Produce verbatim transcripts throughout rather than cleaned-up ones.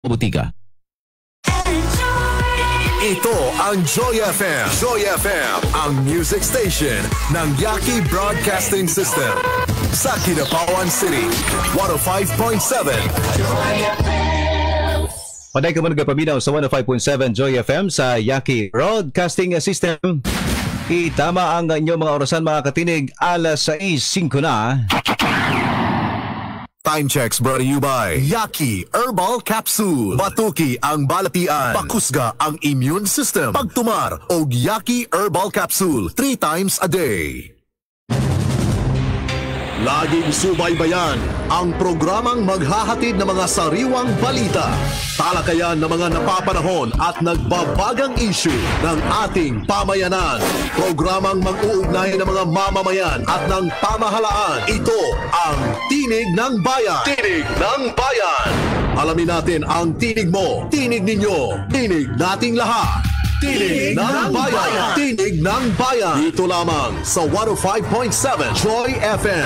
butika. Ito ang Joy F M. Joy F M, ang music station ng Yaki Broadcasting System. Sa Kinapawan City, one oh five point seven. Joy F M. Paday ka man nagapaminaw sa one oh five point seven Joy F M sa Yaki Broadcasting System. Itama ang inyong mga orasan mga katinig, alas sais singko na. Time checks brought to you by Yaki Herbal Capsule. Batuki ang balatian. Pakusga ang immune system. Pagtumar og Yaki Herbal Capsule three times a day. Laging subaybayan ang programang maghahatid ng mga sariwang balita, talakayan ng mga napapanahon at nagbabagang issue ng ating pamayanan. Programang mag-uugnay ng mga mamamayan at ng pamahalaan. Ito ang Tinig ng Bayan. Tinig ng Bayan. Alamin natin ang tinig mo, tinig ninyo, tinig nating lahat. Tinig, Tinig ng Bayan. Bayan. Tinig ng Bayan. Dito lamang sa one oh five point seven Joy F M.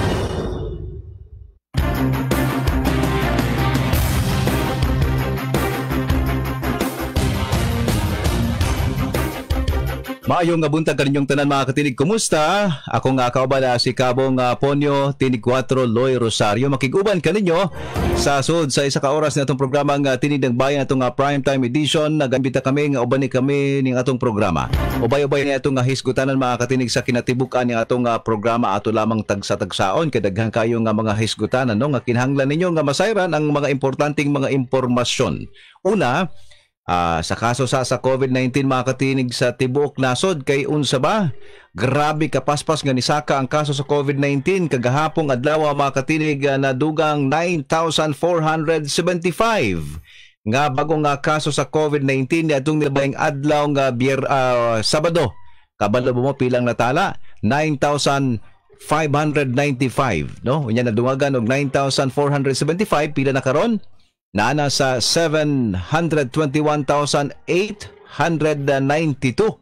Maayong nga buntag kaninyong tanan mga katinig. Kumusta? Ako nga kaubala si Kabong uh, Ponyo, Tinig four, Loy Rosario. Makiguban kaninyo sa sud sa isa ka oras na itong programang uh, Tinig ng Bayan, itong uh, primetime edition. Nagambita kami nga ubani kami ning atong programa. Ubay-ubay ni atong uh, hisgutanan mga katinig sa kinatibukan ni atong uh, programa ato lamang tagsa-tagsaon kay daghan kayo nga mga hisgutanan no nga kinahanglan ninyo nga masayran ang mga importanteng mga impormasyon. Una, Uh, sa kaso sa sa COVID nineteen mga katinig sa tibuok nasod kay unsa ba? Grabe kapaspas nga nisaka ang kaso sa COVID nineteen kagahapong adlaw mga katinig uh, na dugang nine thousand four hundred seventy-five nga bagong nga kaso sa COVID nineteen atong nilabayng adlaw nga bier uh, Sabado. Kabalo mo pilang natala nine thousand five hundred ninety-five no? Unya nadungagan og nine thousand four hundred seventy-five pila na karon? Naana sa seven hundred twenty-one thousand eight hundred ninety-two.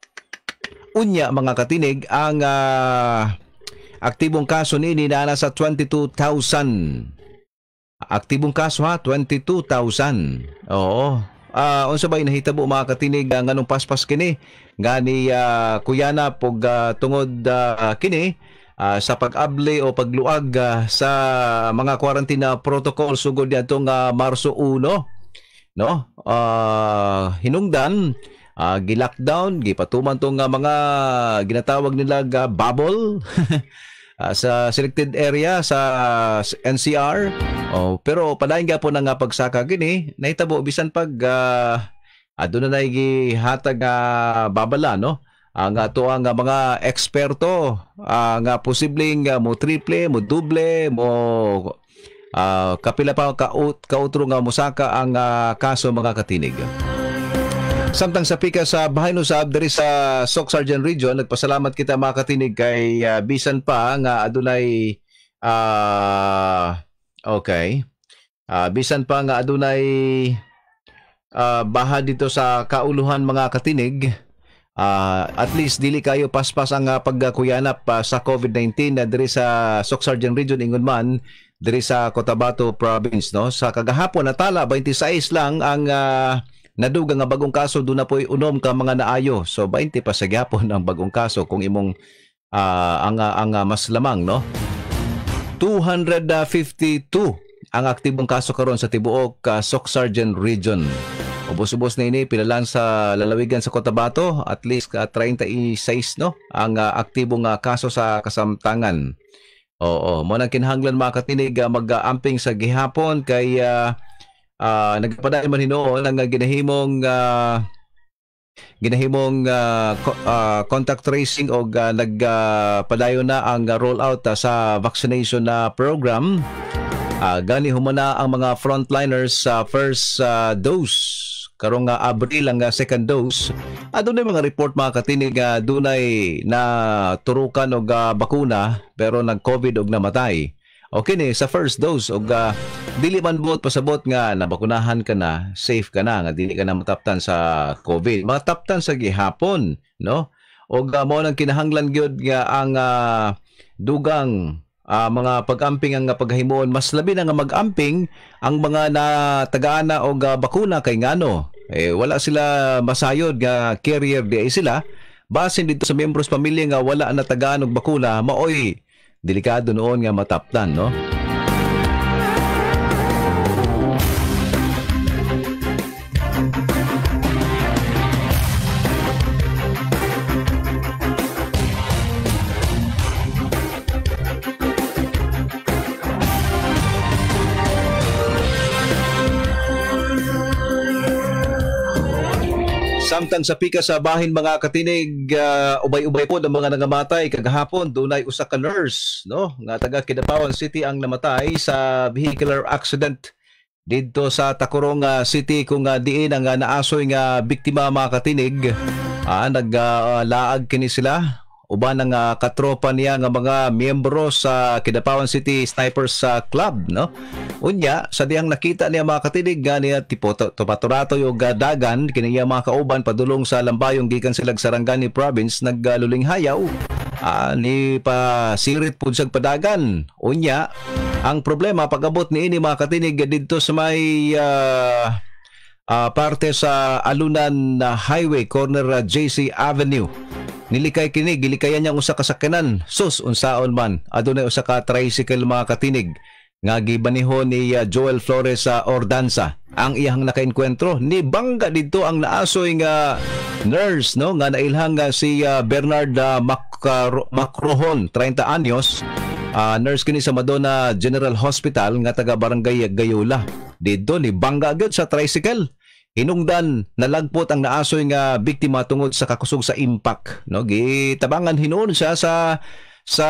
Unya mga katinig, ang uh, aktibong kaso nini naana sa twenty-two thousand. Aktibong kaso ha, twenty-two thousand. Oo. Uh, unsa ba inahitabo mga katinig uh, nganong paspas kini? Ngani uh, kuyana pog uh, tungod uh, kini Uh, sa pag-abli o pagluag uh, sa mga quarantine protocol sugod nitong uh, Marso one no uh, hinungdan uh, gi-lockdown gipatuman tong uh, mga ginatawag nila uh, bubble uh, sa selected area sa uh, N C R oh, pero padayon gyapon na nga pagsaka gini nahitabo bisan pag uh, aduna na gihatag uh, babala no ang uh, ato ang uh, mga eksperto ang uh, posibleng uh, mo triple mo double mo uh, kapila pa ka kautro nga mosaka ang uh, kaso mga katinig. Samtang sa pika sa bahay no sa diri sa Soc-Sargent Region, nagpasalamat kita mga katinig kay uh, bisan pa nga adunay uh, okay uh, bisan pa nga adunay uh, baha dito sa kauluhan mga katinig. Uh, at least dili kayo paspas ang uh, pagkuyanap uh, sa COVID nineteen na uh, diri sa Soc-Sargent Region ingon man diri sa Cotabato Province no. Sa kagahapon natala twenty-six lang ang uh, naduga nga bagong kaso do na poy unom ka mga naayo. So twenty pa sa gyapon ang bagong kaso kung imong uh, ang uh, ang uh, mas lamang no. two hundred fifty-two ang aktibong kaso karon sa tibuok uh, Soc-Sargent Region. Ubos-ubos na ini pilalan sa lalawigan sa Cotabato at least uh, thirty-six no ang uh, aktibong uh, kaso sa kasamtangan. Oo, mo nang kinahanglan mga katinig uh, mag-amping sa gihapon kay uh, uh, nagpaday man hinuon ang uh, ginahimong uh, ginahimong uh, co- uh, contact tracing o uh, nagpadayon uh, na ang uh, rollout uh, sa vaccination na uh, program. Uh, gani humana ang mga frontliners sa uh, first uh, dose. Karong nga uh, Abril ang uh, second dose. Adto na mga report mga katinig uh, dunay na turukan og uh, bakuna pero nag-COVID og namatay. Okay ni sa first dose og uh, dili man buot pasabot nga nabakunahan ka na, safe ka na nga dili ka na mataptan sa COVID. Mataptan sa gihapon, no? Og uh, mao nang kinahanglan gyud nga ang uh, dugang ah, mga pag-amping ang paghimuon, mas labi na nga mag-amping ang mga na tagaana o ga bakuna kay ngano. Eh, wala sila masayod nga carrier di ay sila. Basin dito sa membros pamilya nga wala na tagaan og bakuna, maoy delikado noon nga mataptan, no? Samtang sa pika sa bahin mga katinig, uh, ubay-ubay po ng mga nangamatay kagahapon, dunay usa ka nurse, no, nga taga Kidapawan City ang namatay sa vehicular accident didto sa Tacorong uh, City kung uh, diin ang uh, naasoy nga biktima mga katinig. Uh, naglaag uh, kini sila uban ng uh, katropa niya nga mga miyembro sa Kidapawan City Snipers uh, Club, no? Unya, sa diyang nakita niya mga katinig nga niya tipo topaturato yung dagan kiniya mga kauban padulong sa lambayong gikan silag Sarangani Province nagluling hayaw uh, ni pa sirit pud sa padagan. Unya, ang problema pag-abot ni ini mga katinig didto sa may uh, uh, parte sa Alunan uh, Highway corner uh, J C Avenue. Nilikay kini gilikayan niya usa ka sakyanan sus unsaon man adunay usa ka tricycle mga katinig nga gibanihon ni uh, Joel Flores sa uh, Ordanza. Ang iyang nakaenkwentro ni bangga didto ang naasoy nga nurse, no, nga nailhang uh, si uh, Bernard uh, Macro Macrohon thirty anyos, uh, nurse kini sa Madonna General Hospital nga taga Barangay Gayola. Didto ni bangga gyud sa tricycle. Hinungdan nalagpot ang naasoy nga biktima tungod sa kakusog sa impact, no? Gitabangan hinuon siya sa sa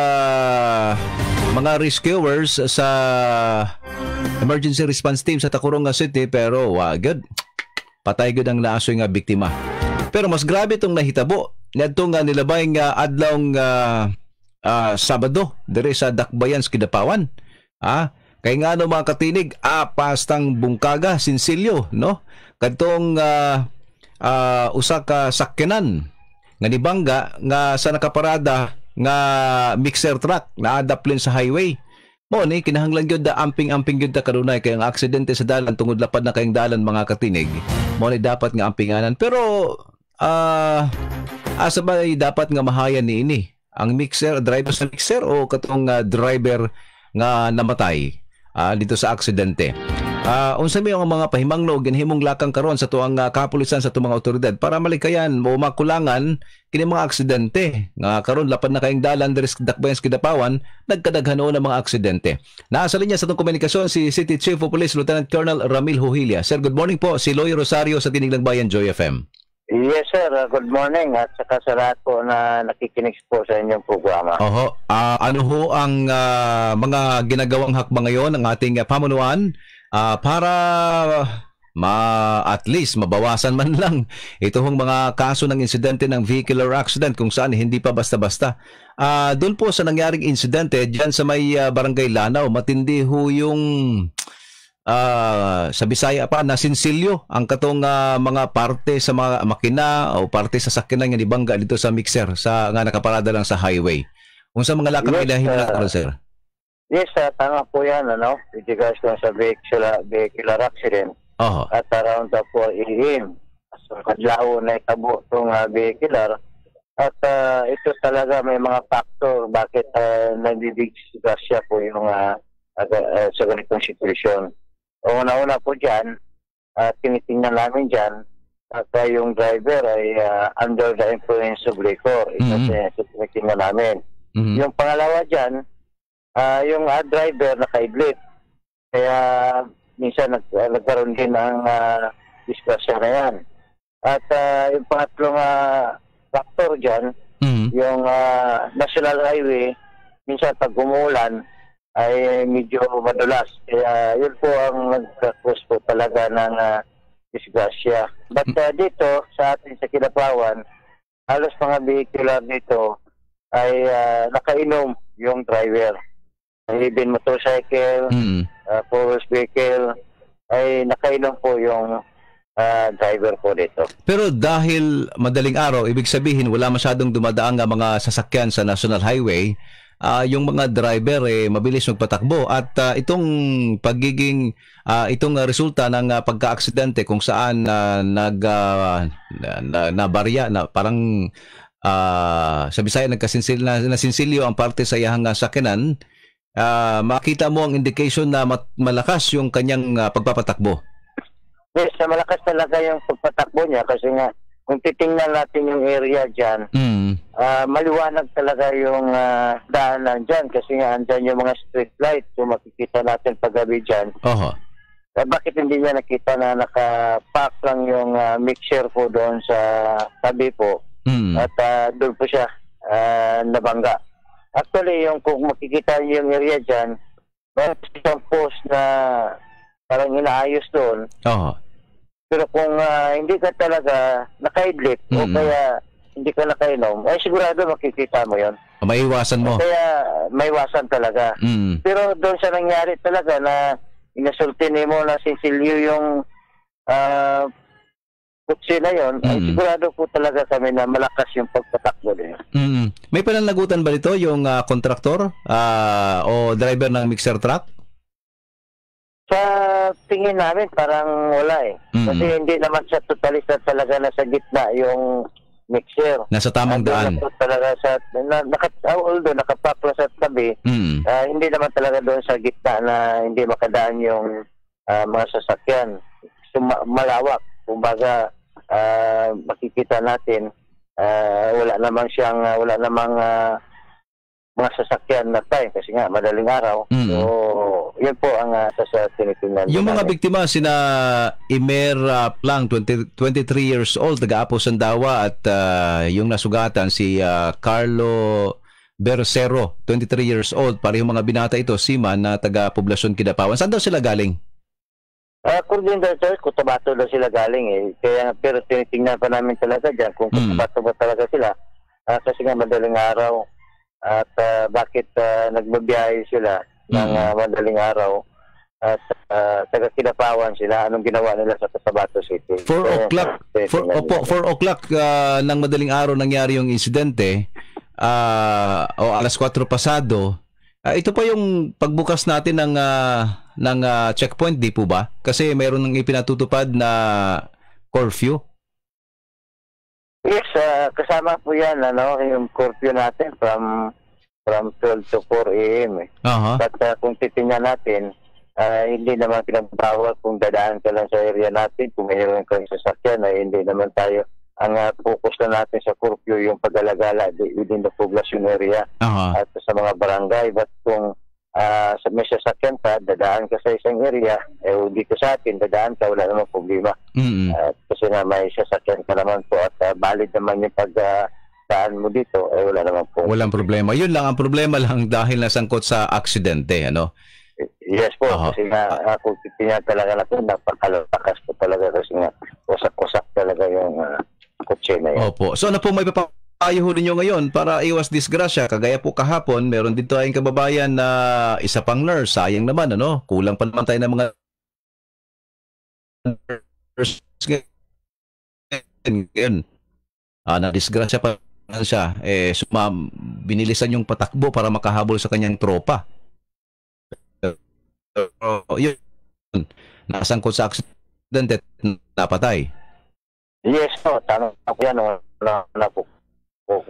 mga rescuers sa emergency response team sa Tacorong City pero wagad patay gud ang naasoy nga biktima. Pero mas grabe tong nahitabo niadto nga nilabay nga adlaw nga uh, Sabado dire sa Dakbayan sa Kidapawan. Ah, kay ngano mga katinig, apastang bungkaga sinsilyo, no? Kadtong uh, uh, usa ka sakyanan nga nibangga nga sa nakaparada nga mixer truck na adaplin sa highway. Mo ni kinahanglan gyud da amping-amping gyud ta kanunay kay ang aksidente sa dalan tungod lapad na kayong dalan mga katinig. Mo ni dapat nga ampinganan pero ah uh, asa ba dapat nga mahayan ni ini? Ang mixer, driver sa mixer o katong uh, driver nga namatay uh, dito sa aksidente. Uh, unsa mi ang mga pahimangno ginhimong lakang karon sa tuang uh, kapulisan sa tuang mga otoridad para malikayan mo makulangan kini mga aksidente nga karon lapad na kayong dalan diri sa Dakbayan sa Kidapawan nagkadaghanon ng mga aksidente. Nasa linya sa tong komunikasyon si City Chief of Police Lieutenant Colonel Ramil Huhilia. Sir, good morning po. Si Loy Rosario sa Tinig ng Bayan Joy F M. Yes sir, good morning at saka sa lahat po na nakikinig po sa inyong programa. Oho, uh, ano ho ang uh, mga ginagawang hakbang ngayon ng ating uh, pamunuan uh, para ma at least mabawasan man lang ito hong mga kaso ng insidente ng vehicular accident kung saan hindi pa basta-basta. Uh, doon po sa nangyaring insidente diyan sa may uh, Barangay Lanao, matindi ho yung Uh, sa Bisaya pa na sinsilyo ang katong uh, mga parte sa mga makina o parte sa sakyanan nga nibangga dito sa mixer sa nga nakaparada lang sa highway. Unsa mga lakang yes, ilahin na uh, sir? Yes, uh, tama po yan, ano? With regards to sa vehicular, vehicular accident. Uh-huh. At around the four a m So, kadlaw na itabo itong uh, vehicular. At uh, ito talaga may mga factor bakit uh, nagdidisgrasya po yung uh, uh, uh, sa ganitong sitwasyon. Una-una po dyan, uh, tinitingnan namin dyan, at uh, yung driver ay uh, under the influence of liquor. Ito mm-hmm. uh, tinitingnan namin. Mm-hmm. Yung pangalawa dyan, uh, yung uh, driver nakaidlit. Kaya minsan nag, uh, nagkaroon din ang uh, disgrasya na yan. At uh, yung pangatlong uh, factor dyan, mm-hmm. yung uh, National Highway, minsan pag umuulan, ay medyo madulas. Kaya yun po ang nagkakos po talaga ng uh, disgrasya. But uh, dito, sa atin sa Kidapawan, halos mga vehicular dito ay uh, nakainom yung driver. Even motorcycle, mm. uh, four-wheels vehicle, ay nakainom po yung uh, driver po dito. Pero dahil madaling araw, ibig sabihin wala masyadong dumadaang nga mga sasakyan sa National Highway, ah, yung mga driver eh mabilis magpatakbo at ah, itong pagiging ah, itong ah, resulta ng ah, pagka-aksidente kung saan ah, nag ah, na, na, nabarya na parang ah, sa Bisaya nagkasinsil na nasinsilyo ang parte sa iyang ah, sakyanan, ah, makita mo ang indication na mat- malakas yung kanyang ah, pagpapatakbo. Yes, na malakas talaga yung pagpatakbo niya kasi nga kung titingnan natin yung area dyan, Mm. ah, maliwanag talaga yung ah, daanan dyan kasi nga andyan yung mga street light. Kung makikita natin paggabi dyan, Oho. eh, bakit hindi niya nakita na nakapark lang yung ah, mixer po doon sa tabi po Mm. at ah, doon po siya ah, nabangga. Actually, yung kung makikita niyo yung area dyan, meron isang post na parang inaayos doon. Oho. Pero kung ah, hindi ka talaga nakaidlip o Mm-mm. kaya hindi ka nakainom, ay sigurado makikita mo yon. Maiwasan mo. Kaya may iwasan talaga. Mm. Pero doon sa nangyari talaga na inasulti ni mo na sinsilyo yung uh, kutsi na yon, ay Mm-mm. sigurado po talaga kami na malakas yung pagpatakbo niya. Mm. May pananagutan ba dito yung ah, kontraktor ah, o driver ng mixer truck? Sa tingin namin parang wala eh. Mm. Kasi hindi naman sa totalista talaga nasa gitna yung mixer. Nasa tamang Andun daan. na po talaga sa, na, naka, although nakapakla sa tabi, Mm. ah, hindi naman talaga doon sa gitna na hindi makadaan yung ah, mga sasakyan. So, ma- malawak. Kumbaga, ah, makikita natin, ah, wala namang siyang, ah, wala namang ah, mga sasakyan na time kasi nga madaling araw. Mm. So, yun po ang uh, sa, sa tinitingnan. Yung mga namin. biktima sina Imer ah, Plang, twenty, twenty-three years old, taga-Apo Sandawa at ah, yung nasugatan si ah, Carlo Bercero, twenty-three years old. Parehong mga binata ito, Siman na taga-Poblasyon Kidapawan. Saan daw sila galing? Uh, according to the Cotabato daw sila galing eh. Kaya, pero tinitingnan pa namin talaga dyan kung Mm. Cotabato ba talaga sila. Ah, kasi nga madaling araw. At ah, bakit ah, nagbabiyahe sila ng Mm. ah, madaling araw. At uh, taga Kidapawan sila. Anong ginawa nila sa Cotabato City? four Kaya, o'clock tinitingnan four, nila. opo, four o'clock ah, ng madaling araw nangyari yung insidente. Ah, o alas kwatro pasado. Ah, ito pa yung pagbukas natin ng ah, ng ah, checkpoint, di po ba? Kasi mayroon ng ipinatutupad na curfew. Yes, ah, kasama po yan, ano, yung curfew natin from from twelve to four a.m. eh. Aha. At uh, kung titingnan natin, ah, hindi naman pinagbawal kung dadaan ka lang sa area natin, kung mayroon kang sasakyan, ay hindi naman tayo, ang uh, focus na natin sa curfew yung pag-alagala within the population area Aha. at sa mga barangay. But kung uh, sa may sasakyan ka, dadaan ka sa isang area, eh dito sa atin, dadaan ka, wala namang problema. Mm. At kasi na may sasakyan ka naman po at uh, valid naman yung pag uh, daan mo dito, ay wala naman po. Walang problema. Yun lang ang problema lang dahil nasangkot sa aksidente, ano. Yes po, Aha. kasi nga uh, kung titingnan talaga natin, napakalakas po talaga kasi nga usak-usak talaga yung uh, kutse na yun. Opo. So ano po may papayo ninyo ngayon para iwas disgrasya? Kagaya po kahapon, meron din tayong kababayan na isa pang nurse. Sayang naman, ano? Kulang pa naman tayo ng mga nurse ngayon. Ah, na-disgrasya pa siya. Eh, suma, binilisan yung patakbo para makahabol sa kanyang tropa. So, yun. Nasangkot sa aksidente, napatay. Yes po, tama po yan. Na, na po, po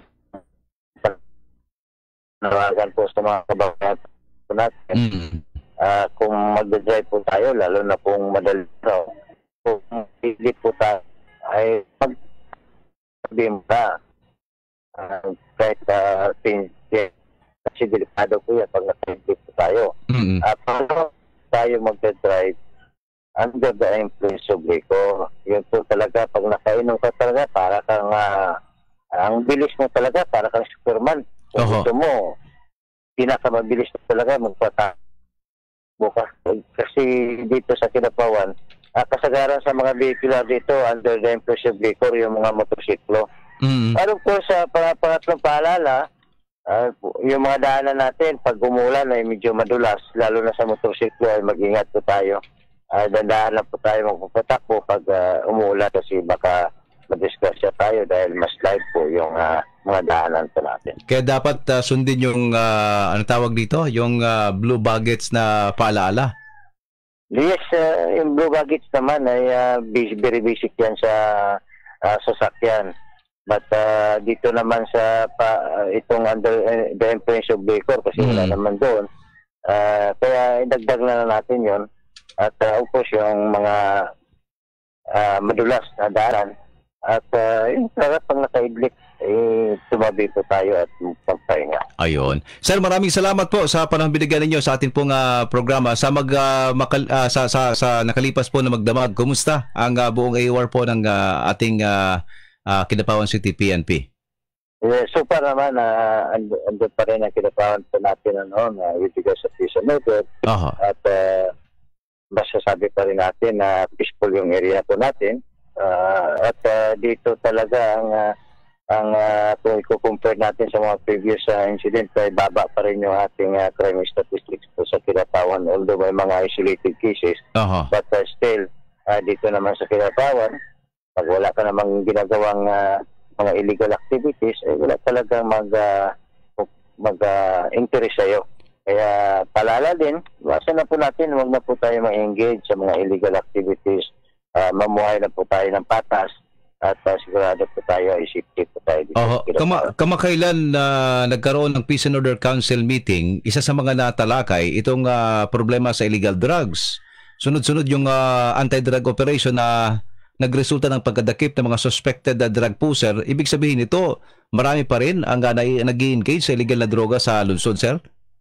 naragan po sa mga kababayan po natin. Mm. Ah, kung mag-drive po tayo, lalo na pong madali raw, kung pilit po tayo, ay mag sabihin ka, uh, kahit uh, kasi delikado po yan pag naka-drive po tayo. Mm. At paano tayo mag-drive under the influence of liquor? Yun po talaga, pag nakainom ka talaga, para kang, uh, ang bilis mo talaga, para kang Superman. Kung Oho. gusto mo, pinakamabilis mo talaga, magpatakbo ka. Kasi dito sa Kidapawan, uh, kasagaran sa mga vehicular dito, under the influence of liquor, yung mga motorsiklo. Mm. Ano po sa pang- pangatlong paalala, uh, yung mga daanan natin, pag umulan ay medyo madulas, lalo na sa motorsiklo ay mag-ingat po tayo. Uh, dandaan lang po tayo magpapatakbo pag uh, umulan kasi baka madisgrasya tayo dahil mas live po yung uh, mga daanan po natin. Kaya dapat uh, sundin yung, uh, ano tawag dito, yung uh, blue baggage na paalaala. Yes, uh, yung blue baggage naman ay uh, very basic yan sa uh, sasakyan. But uh, dito naman sa pa, uh, itong under uh, the influence of liquor kasi mm. wala naman doon. Uh, kaya idagdag na natin yon. At uh, of course yung mga uh, madulas na daanan. At uh, yung talaga pag nakaidlik, eh, tumabi po tayo at magpahinga. Ayun. Sir, maraming salamat po sa panahon binigyan ninyo sa ating pong uh, programa. Sa mag uh, makal, uh, sa, sa sa nakalipas po na magdamag, kumusta ang uh, buong A W R po ng uh, ating uh, uh, Kidapawan City P N P? Yeah, so para naman uh, ando, ando pa rin ang Kidapawan po natin ano, na with regards sa peace and order. Uh-huh. At uh, masasabi pa rin natin na peaceful yung area po natin. Uh, at uh, dito talaga ang uh, ang uh, kung i-compare natin sa mga previous uh, incident ay baba pa rin yung ating uh, crime statistics po sa Kidapawan, although may mga isolated cases. Uh-huh. But uh, still uh, dito naman sa Kidapawan, pag wala ka namang ginagawang uh, mga illegal activities, eh, wala talagang mag uh, mag uh, interest sa'yo. Kaya palala din, iwasan na po natin, huwag na po tayo ma-engage sa mga illegal activities. Uh, mamuhay na po tayo ng patas at uh, sigurado po tayo, isipin po tayo dito. Oh, kama, kamakailan na uh, nagkaroon ng Peace and Order Council meeting, isa sa mga natalakay itong uh, problema sa illegal drugs. Sunod-sunod yung uh, anti-drug operation na nagresulta ng pagkadakip ng mga suspected uh, drug pusher. Ibig sabihin ito, marami pa rin ang uh, nag-i-engage sa illegal na droga sa lungsod, sir?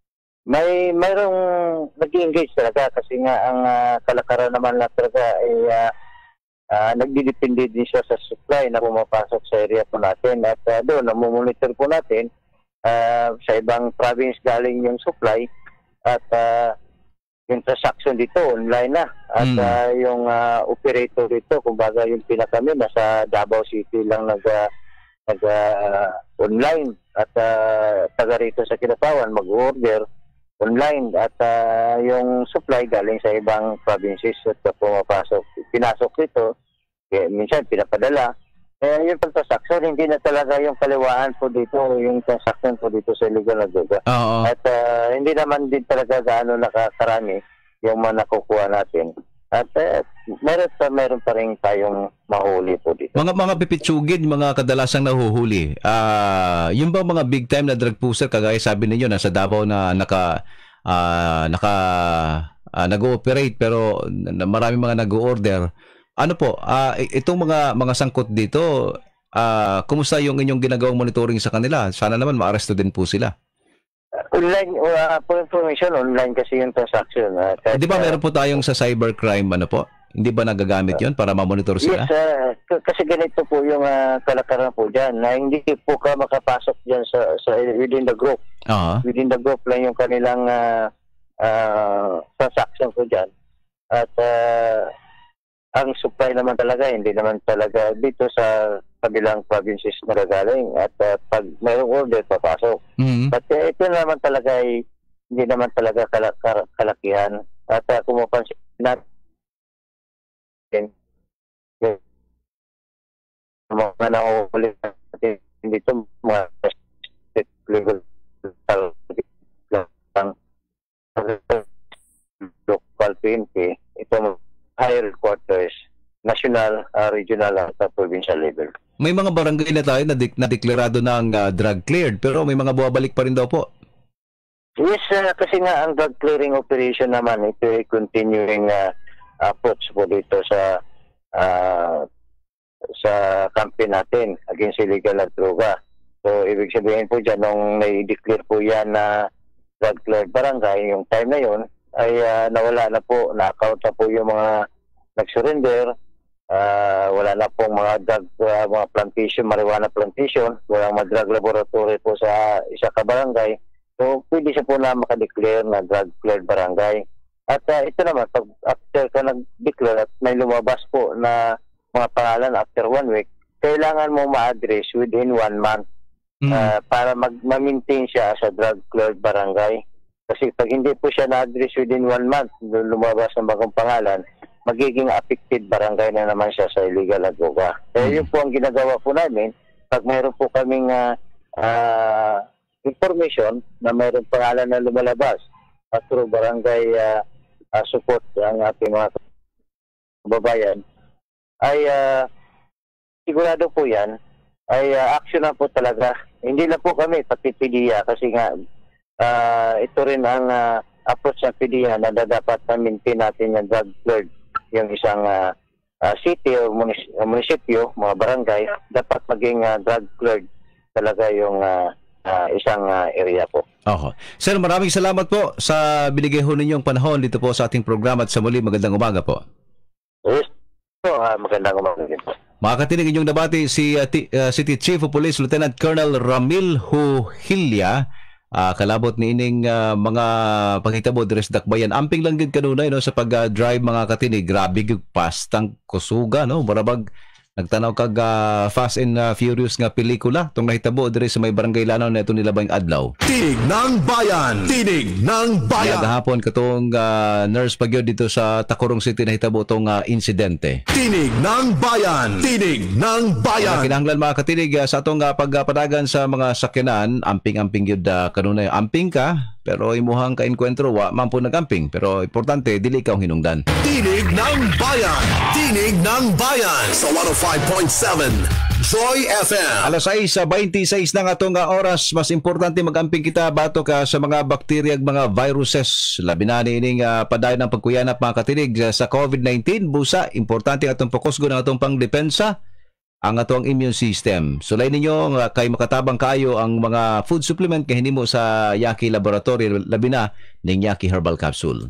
May mayroong nag-i-engage talaga kasi nga ang uh, kalakaran naman na talaga ay uh, uh, nagdidepende din siya sa supply na pumapasok sa area po natin at uh, doon namumonitor po natin uh, sa ibang province galing yung supply at uh, yung transaction dito online na at mm. uh, yung uh, operator dito kumbaga yung pinakami nasa Davao City lang nag uh, nag uh, online at uh, taga rito sa Kidapawan mag-order online at uh, yung supply galing sa ibang provinces at uh, pumapasok, pinasok dito, eh, minsan pinapadala. Eh, yung transaction, hindi na talaga yung kaliwaan po dito, yung transaction po dito sa illegal na droga. Uh-oh. At uh, hindi naman din talaga gaano nakakarami yung mga nakukuha natin. At uh, meron pa, meron pa rin tayong mahuli po dito. Mga mga pipitsugid, mga kadalasang nahuhuli. Ah, uh, yung ba mga big time na drug pusher kagaya sabi ninyo nasa Davao na naka uh, naka uh, nag-ooperate pero marami mga nag-order. Ano po, uh, itong mga mga sangkot dito, uh, kumusta yung inyong ginagawang monitoring sa kanila? Sana naman ma-aresto din po sila. Online, uh, for information, online kasi yung transaction. Uh, kahit, Di ba meron po tayong sa cybercrime, ano po? Hindi ba nagagamit yon para ma-monitor sila? Yes, uh, kasi ganito po yung uh, kalakaran po dyan, na hindi po ka makapasok dyan sa, sa within the group. Uh-huh. Within the group lang yung kanilang uh, uh, transaction po dyan. At uh, ang supply naman talaga, hindi naman talaga dito sa kabilang provinces na gagaling at uh, pag mayroong order, papasok. Mm-hmm. But uh, ito naman talaga ay hindi naman talaga kalak kalakihan. At uh, kung mapansin natin, mga nakahuli natin dito, mga legal local P N P, ito higher quarters, national, uh, regional at uh, provincial level. May mga barangay na tayo na, de- na deklarado ng uh, drug cleared pero may mga buwabalik pa rin daw po. Yes, uh, kasi nga ang drug clearing operation naman, ito ay continuing uh, approach po dito sa uh, sa campaign natin against illegal na droga. So, ibig sabihin po dyan, nung na-declare po yan na drug cleared barangay, yung time na yon ay uh, nawala na po, na-account na po yung mga nag-surrender, uh, wala na pong mga drug, uh, mga plantation, marijuana plantation, walang mga drug laboratory po sa isa ka barangay. So, pwede siya po na makadeclare na drug cleared barangay. At uh, ito naman, pag after ka nag-declare at may lumabas po na mga pangalan after one week, kailangan mo ma-address within one month mm. uh, para mag-maintain siya sa drug cleared barangay. Kasi pag hindi po siya na-address within one month, lumabas ng bagong pangalan, magiging affected barangay na naman siya sa illegal na droga. Kaya yun po ang ginagawa po namin pag mayroon po kaming uh, uh, information na mayroon pangalan na lumalabas uh, through barangay uh, uh, support ang ating mga kababayan, ay uh, sigurado po yan, ay uh, action na po talaga. Hindi na po kami pati P D E A kasi nga uh, ito rin ang uh, approach ng P D E A na dapat na-maintain natin yung drug cleared, yung isang uh, uh, city o munis- munisipyo, mga barangay, dapat maging uh, drug cleared talaga yung uh, uh, isang uh, area po. Oho. Sir, maraming salamat po sa binigay ho ninyong panahon dito po sa ating programa at sa muli magandang umaga po. Yes. So, uh, magandang umaga din po. Makakatinig inyong nabati si uh, T- uh, City Chief of Police Lieutenant Colonel Ramil Huhilya. Uh, kalabot ni ining uh, mga panghitabo diri sa Dakbayan. Amping lang gid kanunay no sa pag-drive uh, mga katinig. Grabe gyud pastang kusuga no. Barabag nagtanaw kag uh, Fast and uh, Furious nga pelikula tong nahitabo diri sa may barangay Lanaw na ito nilabayng adlaw. Tinig ng Bayan! Tinig ng Bayan! Kaya gahapon katong uh, nurse pagyod dito sa Tacorong City nahitabo tong uh, insidente. Tinig ng Bayan! Tinig ng Bayan! Kinahanglan mga katinig uh, sa atong uh, pagpadagan sa mga sakyanan, amping-amping gyud uh, kanunay. Amping ka pero imuhang ka-enkwentro wa man po nagamping, pero importante dili ka hinungdan. Tinig ng Bayan! Tinig ng Bayan! Sa one oh five point seven Joy F M. Alas sais sa twenty-six na nga itong oras, mas importante magamping kita bato ka sa mga bakterya mga viruses. Labi na nining uh, padayon ng pagkuyanap mga katinig uh, sa COVID nineteen. Busa, importante atong pokusgo ng atong pangdepensa ang atong immune system. Sulay ninyo uh, kay makatabang kayo ang mga food supplement kay hinimo sa Yaki Laboratory, labi na ning Yaki Herbal Capsule.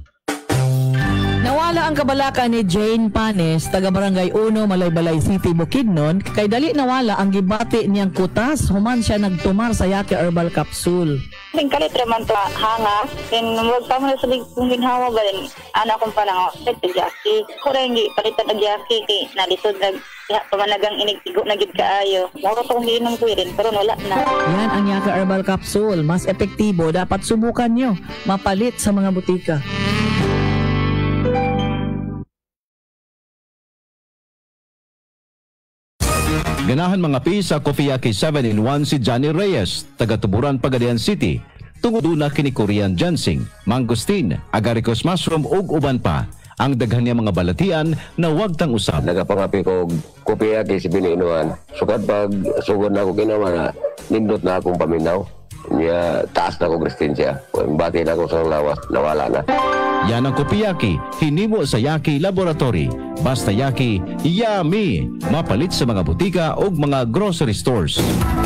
Nawala ang kabalaka ni Jane Panes, taga Barangay uno, Malaybalay City, Bukidnon, kay dali nawala ang gibati niyang kutas, human siya nagtumar sa Yaki Herbal Capsule. Yung kalit naman to hanga, then huwag pa mo na sabi kung ginhawa ba rin, anak kong panang set to Yaki. Kura hindi palitan ng Yaki, kay nalitod nag pamanagang inigtigo na gid kaayo. Mura pa kong giinom ko rin, pero wala na. Yan ang Yaki Herbal Capsule, mas epektibo, dapat subukan nyo, mapalit sa mga butika. Ganahan mga pi sa Coffee Yaki seven in one si Johnny Reyes, taga Tuburan, Pagadian City. Tungod na kini Korean ginseng, mangosteen, agaricus mushroom ug uban pa. Ang daghan niya mga balatian na wag tang usab. Nagapangapi ko Coffee Yaki si biniinuan. Sukad pag sugod na ako ginawa na nindot na akong paminaw. Niya taas na akong resistensya. Bati na ako sa lawas, nawala na. Yan ang Coffee Yaki, hinimo sa Yaki Laboratory. Basta Yaki, yummy! Mapalit sa mga butika o mga grocery stores.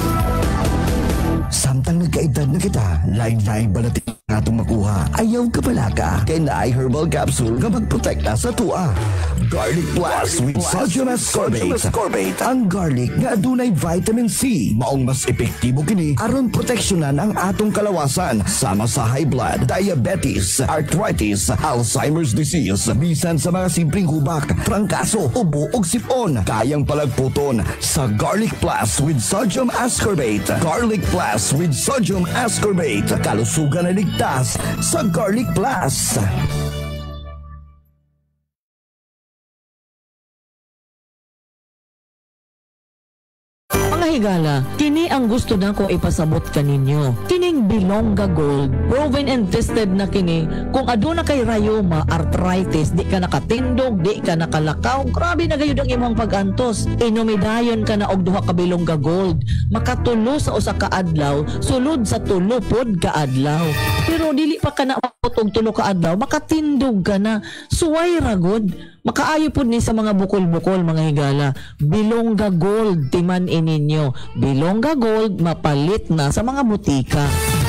Samtang nagkaedad na kita, lain-lain balati nga itong makuha. Ayaw ka pala ka. Kaya na ay herbal capsule nga magprotekta sa tua. Garlic Plus with sodium ascorbate. Ang garlic nga adunay vitamin C. Maong mas epektibo kini aron proteksyonan ang atong kalawasan sama sa high blood, diabetes, arthritis, Alzheimer's disease, bisan sa mga simpleng hubak, trangkaso, ubo ug sipon. Kayang palagputon sa Garlic Plus with sodium ascorbate. Garlic Plus with sodium ascorbate. Kalusugan na ligtas sa Garlic Plus. Mga higala, kini ang gusto na ko ipasabot kaninyo. Kining Bilongga Gold, proven and tested na kini. Kung aduna kay rayoma, arthritis, di ka nakatindog, di ka nakalakaw, grabe na gayud ang imong pag-antos. Inumidayon ka na og duha ka Bilongga Gold. Makatulo sa usa ka adlaw, sulod sa tulo pod ka adlaw. Pero dili pa ka na og tulo ka adlaw, makatindog ka na. Suway ra gud. Makaayo po ni sa mga bukol-bukol mga higala. Bilongga Gold, timan ininyo. Bilongga Gold, mapalit na sa mga butika.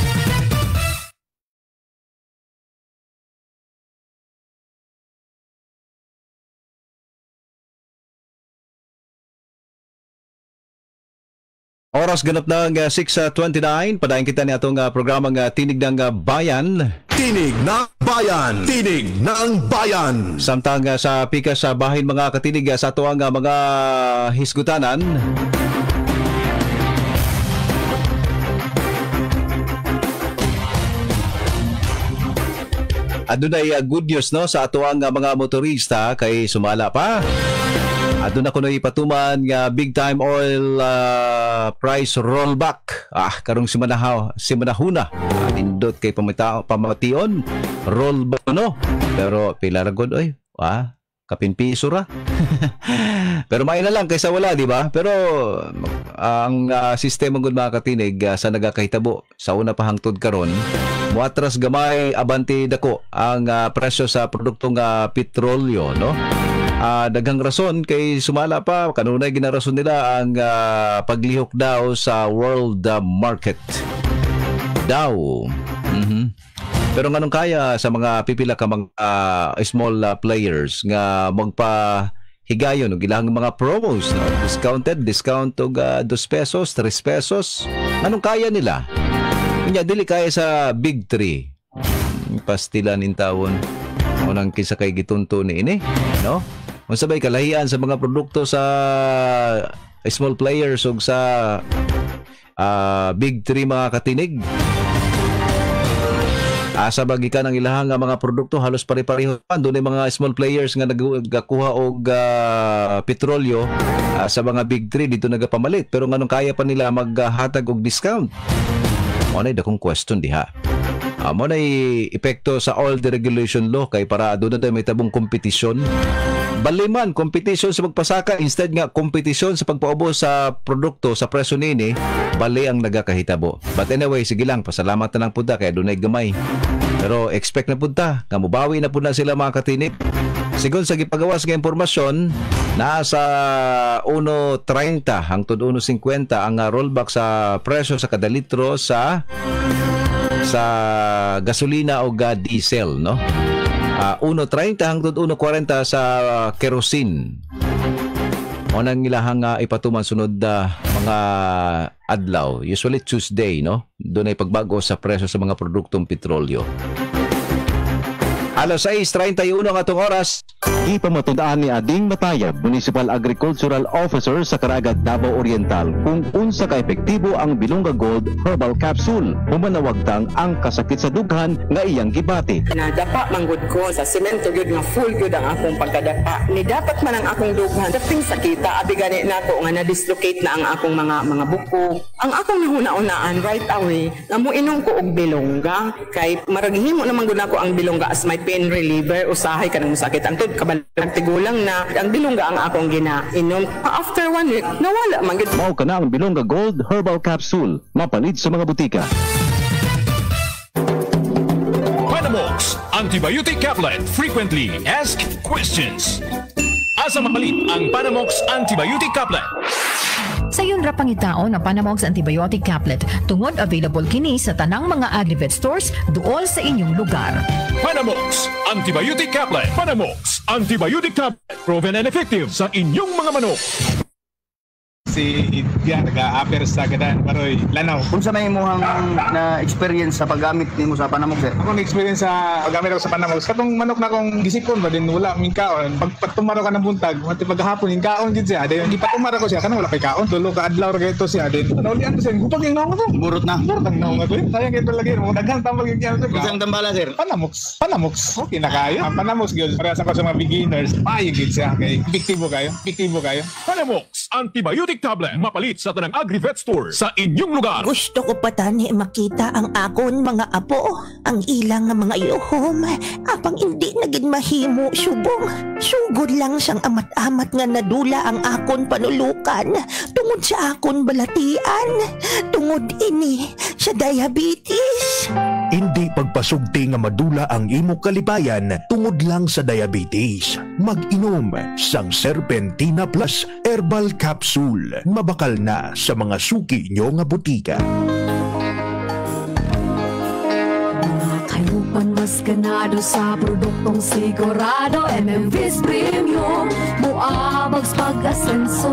Oras ganap ng uh, six twenty-nine. Padayon kita ni atong uh, programang uh, Tinig ng uh, Bayan. Tinig ng Bayan! Tinig ng Bayan! Samtang uh, sa pika sa bahin mga katinig uh, sa ato ang uh, mga hisgutanan. aduna uh, good news no sa ato ang uh, mga motorista kay sumala pa. Aduna ko na ipatuman nga big time oil uh, price rollback. Ah, karong simanahaw, simanahuna. Ah, nindot kay pamata pamation rollback no. Pero pila ra gud oy. Ah, kapin piso ra. Pero may na lang kaysa wala, di ba? Pero uh, ang uh, sistema gud mga katinig uh, sa nagakahitabo sa una pa hangtod karon, muatras gamay abanti dako ang uh, presyo sa produktong uh, petrolyo, no? Uh, daghang rason kay sumala pa kanunay ginarason nila ang uh, paglihok daw sa world uh, market daw. Mhm. Pero nganong kaya sa mga pipila ka mga uh, small uh, players nga magpa higayon og ilang mga promos no? Discounted, discount og uh, two pesos, three pesos. Anong kaya nila? Kunya dili kaya sa big three. Pastilan in tawon. Unang kisa kay gitunto ni ini, no? Unsa bay kalahian sa mga produkto sa small players ug sa uh, big three mga katinig? Asa bagi ka ng ilahang mga produkto halos pare-pareho pa. Doon mga small players nga nagakuha og uh, petrolyo uh, sa mga big three dito nagapamalit. Pero nganong kaya pa nila maghatag og discount? Mo na dakong question diha. Uh, mo na epekto sa oil deregulation law kay para doon na may tabong kompetisyon. Baliman, competition sa pagpasaka instead nga competition sa pagpaubos sa produkto sa presyo nini, bali ang nagakahitabo. But anyway, sige lang, pasalamat na lang punta kaya dunay gamay. Pero expect na punta, nga mubawi na punta sila mga katinip. Sigon sa gipagawas nga impormasyon, nasa one thirty hangtod one fifty ang rollback sa presyo sa kada litro sa sa gasolina o ga diesel, no? Uh, one thirty hangtod one forty sa uh, kerosene. O nang ilahang uh, ipatuman sunod uh, mga adlaw. Usually Tuesday, no? Doon ay pagbago sa presyo sa mga produktong petrolyo. alas sais treinta y uno ng atong oras. Ipamatudaan ni Ading Matayab, Municipal Agricultural Officer sa Caraga, Davao Oriental, kung unsa ka epektibo ang Bilonga Gold Herbal Capsule. Humanawagtang ang kasakit sa dughan nga iyang gibati. Nadapa manggod ko sa semento gyud nga full gyud ang akong pagkadapa. Ni dapat man ang akong dughan daping sakita abi gani nako nga na-dislocate na ang akong mga mga buko. Ang akong nahuna-unaan right away nga moinom ko og bilongga kay maraghimo naman gud nako ang bilongga as my pain reliever usahay kanang sakit ang tud kabalang tigulang na ang bilongga ang akong ginainom. After one week nawala man gid. Mao kana ang Bilonga Gold Herbal Capsule, mapalit sa mga butika. Panamox Antibiotic Caplet, frequently asked questions. Asa mapalit ang Panamox Antibiotic Caplet? Sa yun ra pangitaon ang Panamox Antibiotic Caplet tungod available kini sa tanang mga Agrivet stores duol sa inyong lugar. Panamox Antibiotic Caplet. Panamox Antibiotic Caplet, proven and effective sa inyong mga manok. Si Idya nag-a-appear sa gadan paroy lanaw. Kung sa may imuhang na experience sa paggamit nimo sa Panamox sir? Ako na experience sa paggamit ako sa Panamox. Katong manok na kong gisipon ba din wala ming kaon. Pag patumaro ka ng buntag, mati paghapon yung kaon gid siya. Dayon di patumaro ko siya kanang wala kay kaon. Tulo ka adlaw ra ito siya din. Naulian ko siya. Gupag yung naong ko. Burot na. Burot ang naong ko. Sayang ito lagi mo daghang tambal yung kiyan. Isang tambala sir. Panamox. Panamox. Okay na kayo. Ang Panamox gyud para sa mga beginners. Payo gid siya kay epektibo kayo. Epektibo kayo. Panamox Antibiotic Tablet, mapalit sa tanang Agrivet store sa inyong lugar. Gusto ko pa tani makita ang akon mga apo, ang ilang nga mga iyohom, apang hindi naging mahimo subong. Sugod lang siyang amat-amat nga nadula ang akon panulukan, tungod sa akon balatian, tungod ini sa diabetes. Hindi pagpasugti nga madula ang imo kalibayan tungod lang sa diabetes. Mag-inom sang Serpentina Plus Herbal Capsule. Mabakal na sa mga suki nyo nga butika. Kayupan mas ganado sa produktong sigurado M M V's Premium Muabags pag-asenso.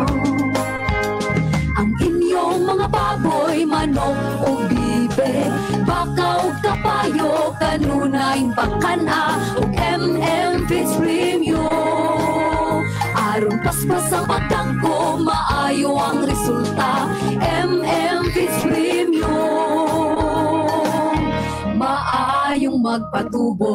Ang inyong mga baboy, manok o bibe, baka o kapayo, kanunay bakana o M M V's Premium. Aron paspas ang patangko, maayo ang resulta, M M V's Premium. Maayong magpatubo.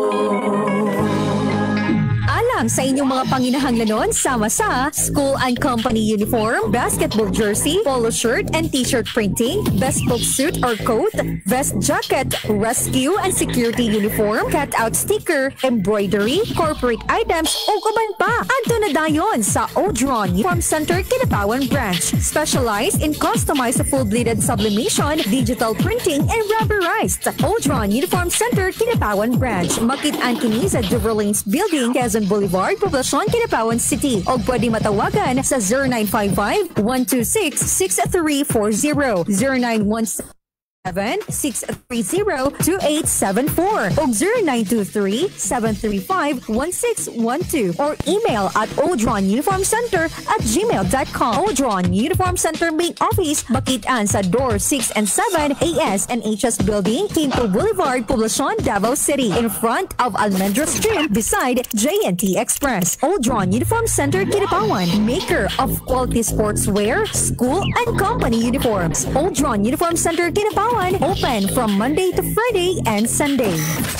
Alang sa inyong mga panginahanglanon, sama sa school and company uniform, basketball jersey, polo shirt and t-shirt printing, bespoke suit or coat, vest jacket, rescue and security uniform, cut-out sticker, embroidery, corporate items, o kaban pa. Adto na dayon sa Odron Uniform Center, Kinabawan Branch. Specialized in customized full-bladed sublimation, digital printing, and rubberized. Odron Uniform Center, Kinabawan Branch. Makit-an kini sa Juverlanes Building, Quezon Boulevard, Poblacion, Kinabawan City. O pwede matawagan sa zero nine five five, one two six, six three four zero, zero nine one seven, six three zero, two eight seven four o zero nine two three, seven three five, one six one two or email at odronuniformcenter at gmail dot com. Odron Uniform Center Main Office, Bakitaan sa Door six and seven, A S and H S Building, Quinto Boulevard, Poblacion, Davao City, in front of Almendra Stream, beside J and T Express. Odron Uniform Center, Kinabawan, maker of quality sportswear, school and company uniforms. Odron Uniform Center, Kinabawan, open from Monday to Friday and Sunday.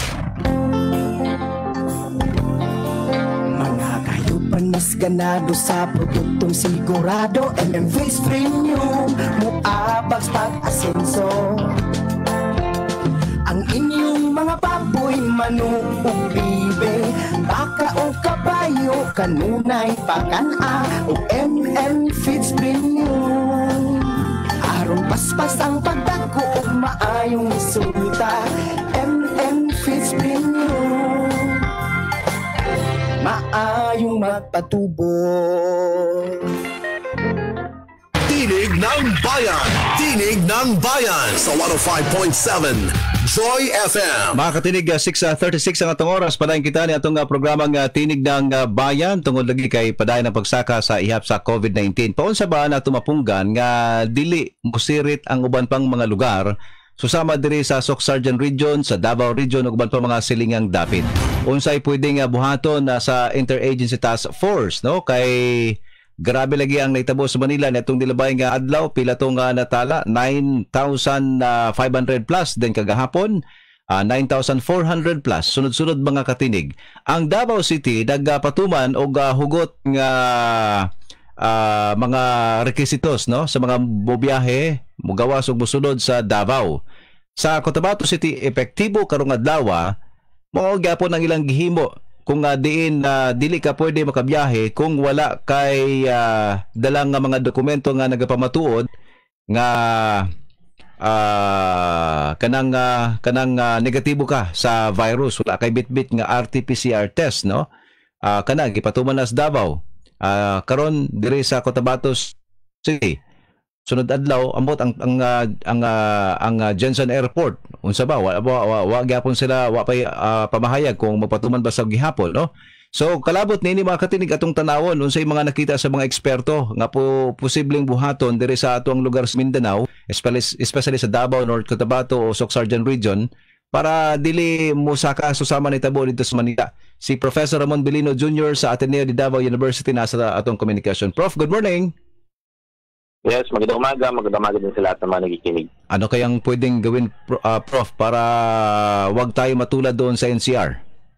Mga kayupan mas ganado sa produktong sigurado, M M Face Premium, muabag pag-asenso. Ang inyong mga baboy, manok o bibe, baka o kabayo, kanunay pakana o M M Feeds Premium. Aron paspas ang pagdako o maayong resulta, M M Feeds Premium, maayong magpatubo. Tinig ng Bayan! Tinig ng Bayan sa one oh five point seven Joy F M. Mga katinig, uh, six thirty-six ang atong oras. Padayon kita ni atong uh, programang uh, Tinig ng uh, Bayan tungod lagi kay padayon ng pagsaka sa ihap sa COVID nineteen. Paunsa ba na tumapunggan nga dili musirit ang uban pang mga lugar susama diri sa Soc-Sargent Region, sa Davao Region ug uban pa mga silingang dapit. Unsay pwedeng uh, buhaton uh, sa Interagency Task Force, no? Kay grabe lagi ang naitabo sa Manila netong dilabay nga adlaw, pila tong uh, natala, nine thousand five hundred plus, then kagahapon uh, nine thousand four hundred plus, sunod-sunod mga katinig. Ang Davao City nagpatuman og uh, hugot nga uh, mga requisitos, no, sa mga bubiyahe mugawas ug mosunod sa Davao. Sa Cotabato City, epektibo karong adlaw mao gyapon ang ilang gihimo kung uh, diin na uh, dili ka pwede makabiyahe kung wala kay uh, dalang nga mga dokumento nga nagapamatuod nga uh, kanang uh, kanang uh, negatibo ka sa virus, wala kay bitbit nga R T P C R test, no? Uh, kana gipatuman na sa Davao. Uh, karon diri sa Cotabato City, sunod adlaw ambot ang ang uh, ang uh, ang uh, Jensen Airport, unsa ba wa wa, wa gyapon sila wa pay uh, pamahayag kung magpatuman ba sa gihapon, no? So kalabot nini mga katinig atong tanawon unsay mga nakita sa mga eksperto nga po posibleng buhaton diri sa atong lugar sa Mindanao, especially, especially sa Davao, North Cotabato o Soc-Sargent Region, para dili mo saka susama ni tabo dito sa Manila. Si Professor Ramon Belino Junior sa Ateneo de Davao University nasa atong communication. Prof, good morning. Yes, magandang umaga. Magandang umaga din sa lahat ng mga nakikinig. Ano kayang pwedeng gawin, uh, Prof, para wag tayo matulad doon sa N C R?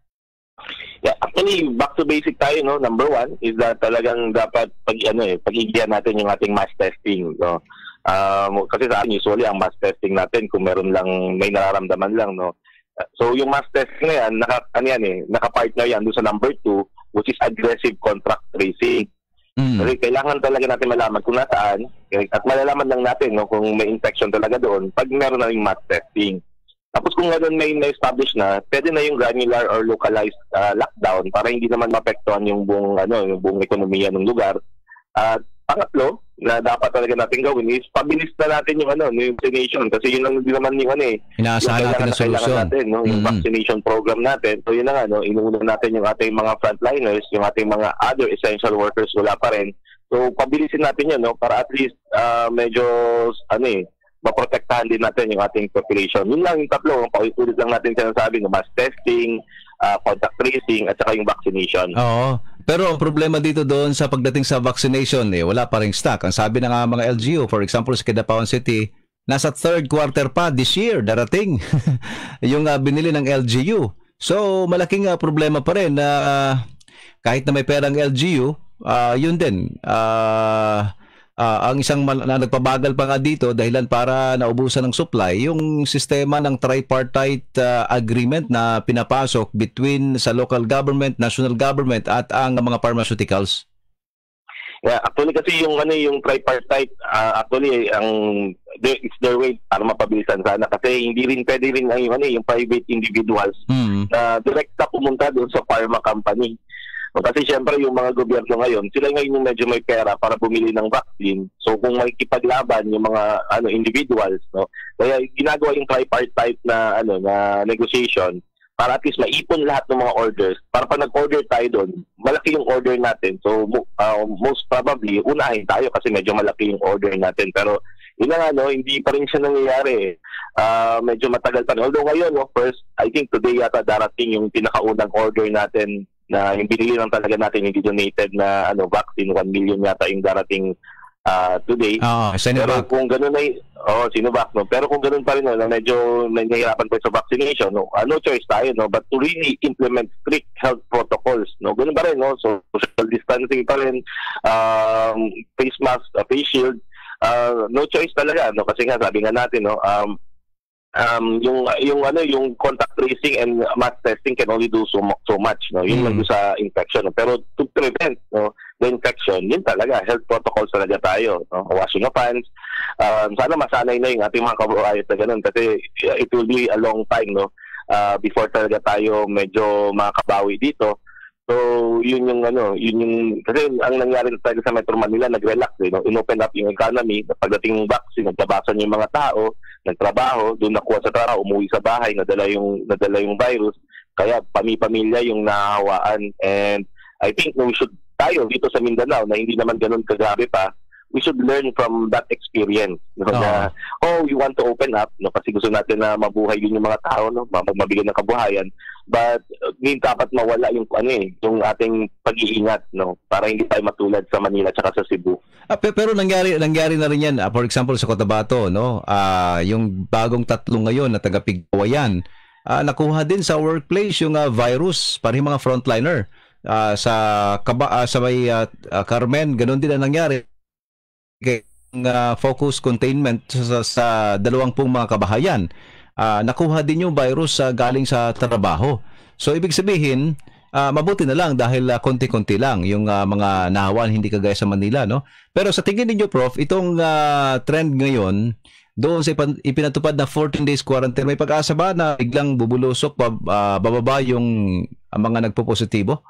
Yeah, actually, back to basic tayo, no? Number one is that talagang dapat pag, ano, eh, pag-igihan natin yung ating mass testing. No? Um, kasi sa akin, usually, ang mass testing natin, kung meron lang, may nararamdaman lang, no? So, yung mass testing na yan, naka, ano yan, eh, naka-partner yan doon sa number two, which is aggressive contact tracing. Mm. Kasi kailangan talaga natin malaman kung nasaan, at malalaman lang natin, no, kung may infection talaga doon pag meron na yung mass testing. Tapos kung ngayon may na-establish na, pwede na yung granular or localized uh, lockdown para hindi naman mapektuhan yung buong, ano, yung buong ekonomiya ng lugar. At pangatlo, na dapat talaga natin gawin is pabilis na natin yung ano, yung vaccination, kasi yun lang din naman yung ano eh. Inaasahan natin na solusyon. Natin, no? Yung mm-hmm. vaccination program natin. So yun na nga, no? Inuuna natin yung ating mga frontliners, yung ating mga other essential workers, wala pa rin. So pabilisin natin yun, no? Para at least uh, medyo ano eh, maprotektahan din natin yung ating population. Yun lang yung tatlo, paulit-ulit lang natin sinasabi, no? Mass testing, uh, contact tracing, at saka yung vaccination. Oo. Pero ang problema dito doon sa pagdating sa vaccination, eh, wala pa ring stock. Ang sabi ng uh, mga L G U, for example, sa Kidapawan City, nasa third quarter pa this year darating yung uh, binili ng L G U. So malaking uh, problema pa rin na uh, kahit na may perang L G U, uh, yun din uh, uh, ang isang mal- na nagpabagal pa nga dito dahilan para naubusan ng supply yung sistema ng tripartite uh, agreement na pinapasok between sa local government, national government at ang mga pharmaceuticals. Yeah, actually kasi yung ano yung tripartite uh, actually ang it's their way para mapabilisan sana kasi hindi rin pwede rin ang yung, ano, yung private individuals mm. na direct na pumunta doon sa pharma company. O, kasi syempre yung mga gobyerno ngayon, sila ngayon yung medyo may pera para bumili ng vaccine. So kung makikipaglaban yung mga ano individuals, no. Kaya ginagawa yung tripartite na ano na negotiation para at least maipon lahat ng mga orders. Para pa nag-order tayo doon, malaki yung order natin. So, uh, most probably, unahin tayo kasi medyo malaki yung order natin. Pero, yun na nga, no, hindi pa rin siya nangyayari. Uh, medyo matagal pa rin. Although ngayon, no, first, I think today yata darating yung pinakaunang order natin na yung binili lang talaga natin, yung donated na ano, vaccine, one million yata yung darating uh, today. Oh, pero kung gano'n ay, oh, Sinovac, no? Pero kung gano'n pa rin, no, na medyo nahihirapan pa sa vaccination, no? Uh, no choice tayo, no? But to really implement strict health protocols, no? Gano'n pa rin, no? So, social distancing pa rin, um, face mask, uh, face shield, uh, no choice talaga, no? Kasi nga, sabi nga natin, no? Um, um yung yung ano yung contact tracing and mass testing can only do so, so much, no, yun lang Mm. sa infection, no? Pero to prevent, no, the infection, yun talaga health protocols talaga tayo, no? Washing of hands, um, sana masanay na yung ating mga kababayan na ganun kasi it will be a long time, no, uh, before talaga tayo medyo makabawi dito. So, yun yung ano, yun yung kasi ang nangyari talaga sa Metro Manila, nag-relax, eh, no? In-open up yung economy, pagdating ng vaccine, nagtabasan yung mga tao, nagtrabaho, doon nakuha sa trabaho, umuwi sa bahay, nadala yung nadala yung virus, kaya pami-pamilya yung nahahawaan. And I think no, we should tayo dito sa Mindanao na hindi naman ganun kagabi pa, we should learn from that experience, no, Oo. na oh, we want to open up, no, kasi gusto natin na mabuhay din yung mga tao, no, mag- mabigyan ng kabuhayan, but uh, hindi dapat mawala yung ano eh, yung ating pag-iingat, no, para hindi tayo matulad sa Manila at sa Cebu. Ah, pe- pero nangyari nangyari na rin yan. Ah, for example sa Cotabato, no. Ah, yung bagong tatlo ngayon na taga Pigwayan, ah, nakuha din sa workplace yung ah, virus para yung mga frontliner. Ah, sa Kaba, ah, sa may ah, ah, Carmen, ganun din ang nangyari. Kaya uh, focus containment sa, sa dalawampung mga kabahayan, uh, nakuha din yung virus uh, galing sa trabaho. So ibig sabihin, uh, mabuti na lang dahil uh, konti-konti lang yung uh, mga nahawan, hindi kagaya sa Manila, no? Pero sa tingin niyo, Prof, itong uh, trend ngayon doon sa ipan- ipinatupad na fourteen days quarantine, may pag-asa ba na biglang bubulusok, bab- uh, bababa yung uh, mga nagpo-positibo?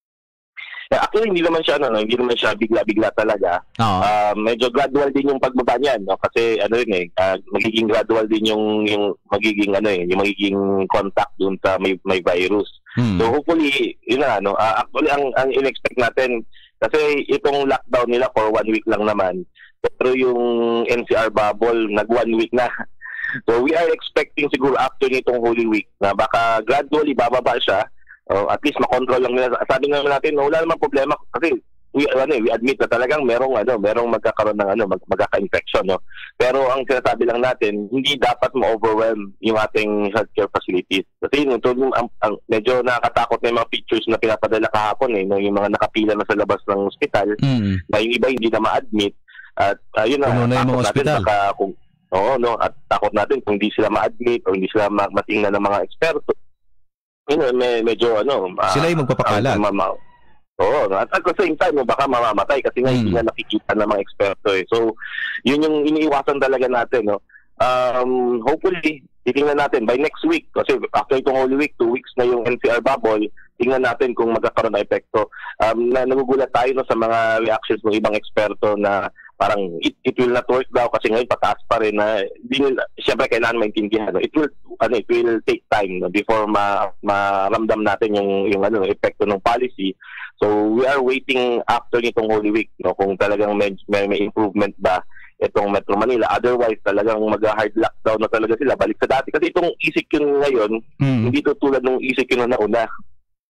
Yeah, actually, hindi naman siya, ano, no, hindi naman siya bigla-bigla talaga. Oo. Uh, medyo gradual din yung pagbaba niyan, no? Kasi ano rin eh, uh, magiging gradual din yung yung magiging ano eh, yung magiging contact dun sa may may virus. Hmm. So hopefully, yun na, no. Uh, actually ang ang in-expect natin kasi itong lockdown nila for one week lang naman. Pero yung N C R bubble nag one week na. So we are expecting siguro after nitong Holy Week na baka gradually bababa siya. Uh, at least makontrol lang nila. Sabi nga natin, no, wala namang problema kasi we ano, we admit na talagang merong ano, merong magkakaroon ng ano, mag, magkaka-infection, no. Pero ang sinasabi lang natin, hindi dapat ma-overwhelm yung ating healthcare facilities. Kasi yung, yung ang, ang, medyo nakakatakot na yung mga pictures na pinapadala kahapon eh, no, yung mga nakapila na sa labas ng ospital, Mm. na yung iba hindi na ma-admit. At ayun na, Puno na yung mga takot natin ospital. baka kung oo, no, at takot natin kung hindi sila ma-admit o hindi sila ma- matingnan ng mga eksperto. Yun, may, medyo ano, ah, Sila yung magpapakalat. ah, mama- Oo, at at the same time, no, baka mamamatay kasi nga hindi Mm. nga nakikita ng mga eksperto eh. So, yun yung iniiwasan talaga natin, no. Um, hopefully, titingnan natin by next week kasi after itong Holy Week, two weeks na yung N C R bubble, tingnan natin kung magkakaroon ng epekto. Um, na nagugulat tayo, no, sa mga reactions ng ibang eksperto na parang it, it will not work daw kasi ngayon pataas pa rin na di nila, siyempre kailangan maintindihan, no? It will ano, it will take time, no, before ma maramdam natin yung yung ano epekto ng policy. So we are waiting after nitong Holy Week, no, kung talagang may, may, may improvement ba itong Metro Manila. Otherwise talagang mag-hard lockdown na talaga sila, balik sa dati kasi itong E C Q ngayon Mm. hindi to tulad ng E C Q na nauna.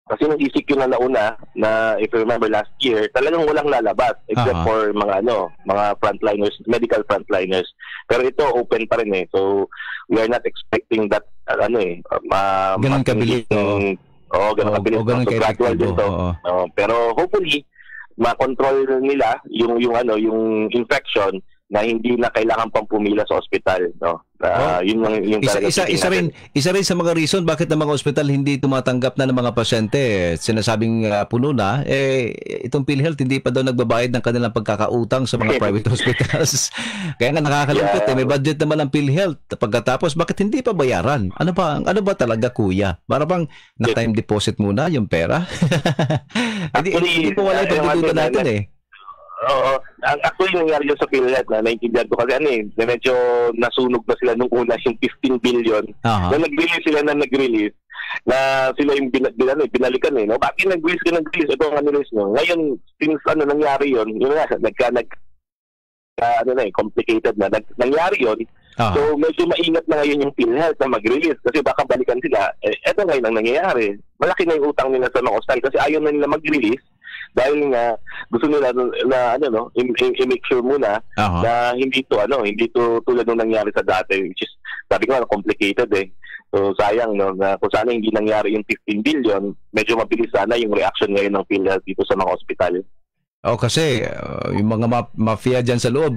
Kasi nung E C Q na nauna, na if you remember last year, talagang walang lalabas except Aha. for mga ano, mga frontliners, medical frontliners. Pero ito open pa rin eh. So we are not expecting that uh, ano eh, ma Ganun kabilis. Oo, oh, ganun Oo, kabilis. oo, ganun So, gradual din to. oo. Oo, pero hopefully ma-control nila yung yung ano, yung infection na hindi na kailangan pang pumila sa ospital, no. Uh, yun lang yung Isa, talagang isa, thinking isa, rin, natin. isa rin sa mga reason bakit ang mga ospital hindi tumatanggap na ng mga pasyente, eh, sinasabing uh, puno na, eh, itong PhilHealth hindi pa daw nagbabayad ng kanilang pagkakautang sa mga private hospitals. Kaya nga nakakalungkot, eh, may budget naman ang PhilHealth. Pagkatapos, bakit hindi pa bayaran? Ano ba, ano ba talaga, kuya? Para bang na-time deposit muna yung pera? Hindi, hindi po wala yung pagdududa natin eh. Oo. Ang actually nangyari yun sa PhilHealth na naintindihan ko kasi ano eh, na medyo nasunog na sila nung una yung fifteen billion. Aha. Na nag-release sila na nag-release na sila yung bin, bin, ano, binalikan eh. No? Bakit nag-release ka nag-release? Ito ang ano-release nyo. Ngayon, since ano nangyari yun, yun nga, nagka, nag, uh, ano na eh, complicated na. Nag, nangyari yun. Aha. So, medyo maingat na ngayon yung PhilHealth na mag-release kasi baka balikan sila. Eh, eto ngayon ang nangyayari. Malaki na yung utang nila sa mga hospital kasi ayaw na nila mag-release dahil nga gusto nila na ano no i-make sure muna uh-huh. na hindi to ano hindi to tulad ng nangyari sa dati, which is sabi ko na complicated eh. So sayang no na kung sana hindi nangyari yung fifteen billion, medyo mabilis sana yung reaction ngayon ng PhilHealth dito sa mga ospital. Oh, kasi uh, yung mga ma- mafia dyan sa loob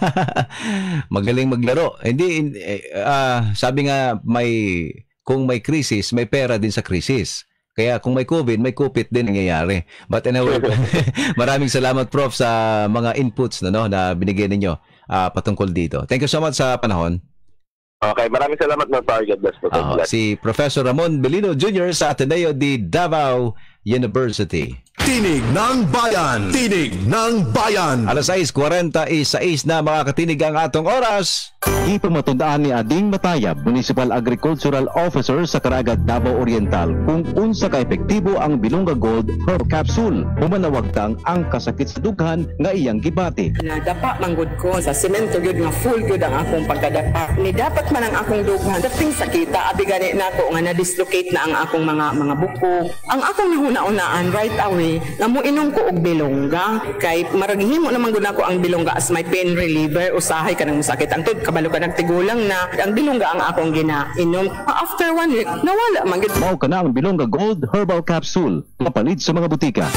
magaling maglaro. Hindi uh, sabi nga may kung may krisis, may pera din sa krisis. Kaya kung may COVID, may kupit din nangyayari. But anyway, maraming salamat Prof sa mga inputs na no na binigay ninyo uh, patungkol dito. Thank you so much sa panahon. Okay, maraming salamat na target best po. Uh, si Professor Ramon Belino Junior sa Ateneo de Davao University. Tinig ng Bayan! Tinig ng Bayan! Alas sais kuwarenta y sais na mga katinig ang atong oras. Ipamatundaan ni Ading Matayab, Municipal Agricultural Officer sa Caraga, Davao Oriental, kung unsa ka epektibo ang Bilonga Gold Herb Capsule. Humanawagtang ang kasakit sa dughan nga iyang gibati. Nadapa manggod ko sa semento gyud nga full gyud ang akong pagkadapa. Ni dapat man ang akong dughan dating sakita abi gani nako nga na-dislocate na ang akong mga mga buko. Ang akong nahuna-unaan right away nga moinom ko og bilongga kay maraghimo naman gud nako ang bilongga as my pain reliever usahay kanang sakit ang tud kabalo ka nagtigulang na ang bilongga ang akong ginainom. After one week nawala man gyud. Mao kana ang Bilonga Gold Herbal Capsule mapalit sa mga butika.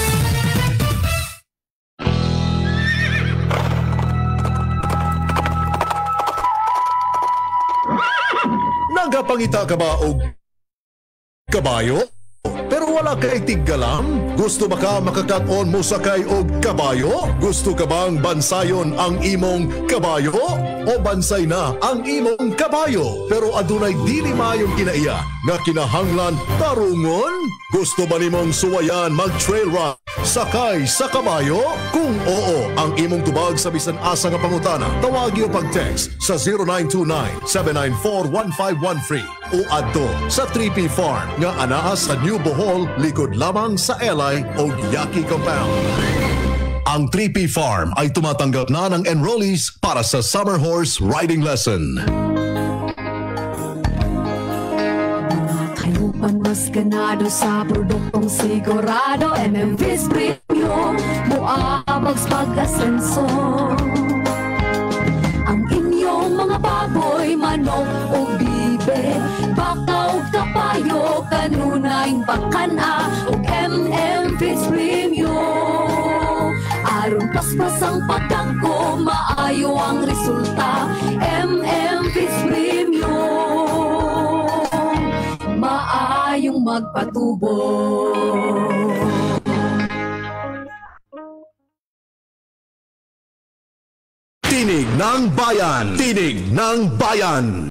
Nagapangita ka ba og kabayo? Pero wala kay tiggalam? Gusto ba ka makakaton mo sakay og kabayo? Gusto ka bang bansayon ang imong kabayo? O bansay na ang imong kabayo? Pero adunay dili maayong kinaiya nga kinahanglan tarungon? Gusto ba nimong suwayan mag-trail run? Sakay sa kabayo? Kung oo ang imong tubag sa bisan asa nga pangutana, tawagi o pag-text sa zero nine two nine, seven nine four, one five one three o adto sa three P Farm nga anaa sa New Bohol, likod lamang sa Elay o Yaqui Compound. Ang three P Farm ay tumatanggap na ng enrollees para sa Summer Horse Riding Lesson. Kayupan mas ganado sa produktong sigurado M M V's Premium Muabags pag-asenso. Ang inyong mga baboy, manok o bibe, bakaw, kapayo, kanunay, bakana o M M V's Premium. Aron paspas ang pagdangko, maayo ang resulta. M M V's Premium, maayong magpatubo. Tinig ng Bayan! Tinig ng Bayan!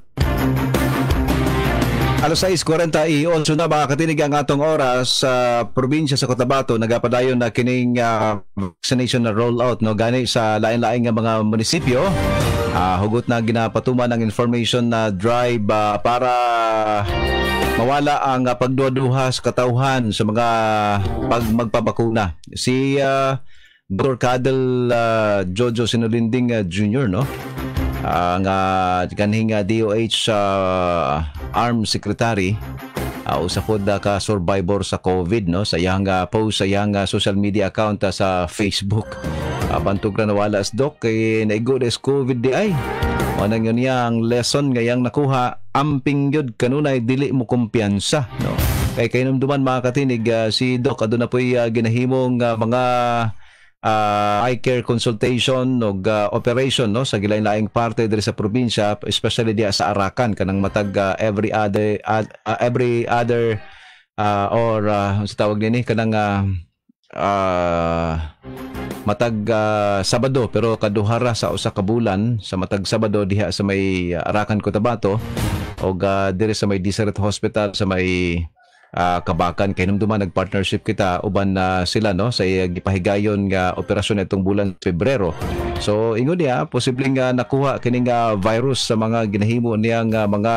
Alas sais kuwarenta y eight na mga katinig ang atong oras sa probinsya sa Cotabato. Nagapadayon na kining uh, vaccination na rollout no gani sa lain-lain nga mga munisipyo. Uh, hugot na ginapatuman ang information na drive uh, para mawala ang uh, pagduduha sa katauhan sa mga pag magpabakuna. Si uh, Doctor Cadel uh, Jojo Sinulinding uh, Junior no ang uh, kanhing uh, D O H uh, Armed Secretary uh, usa pod uh, ka survivor sa COVID, no, sa iyang uh, post sa iyang uh, social media account uh, sa Facebook. Uh, bantog na nawala as Doc kay naigo des COVID di ay. Anang yun niya ang lesson ngayang nakuha, amping yun kanunay dili mo kumpiyansa, no. Kay kainumduman mga katinig, uh, si Doc aduna po'y uh, ginahimong uh, mga uh, eye care consultation o uh, operation, no, sa gilain-laing parte diri sa probinsya, especially diya sa Arakan kanang matag uh, every other uh, uh, every other uh, or uh, sa tawag nini kanang uh, uh, matag uh, Sabado pero kaduhara sa usa ka bulan sa matag Sabado diha sa may uh, Arakan, Cotabato o uh, diri sa may Deseret Hospital sa may Uh, Kabakan. Kay numduman nagpartnership kita uban na uh, sila, no, sa uh, gipahigayon nga operasyon itong bulan Pebrero. So ingon niya posibleng uh, nakuha kining uh, virus sa mga ginahimo niyang uh, mga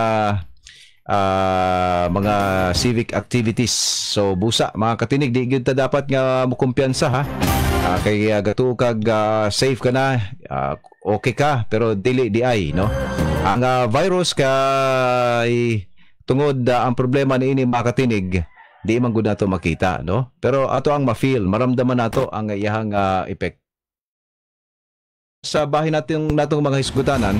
uh, mga civic activities. So busa mga katinig, di gyud ta dapat nga mukumpiyansa ha. Uh, kay uh, gato kag uh, safe ka na, uh, okay ka pero dili di ay, no. Ang uh, virus kay tungod uh, ang problema niini makatinig, di man gud nato makita, no? Pero ato ang ma-feel, maramdaman nato ang iyang uh, effect. Sa bahin natin natong mga hisgutanan,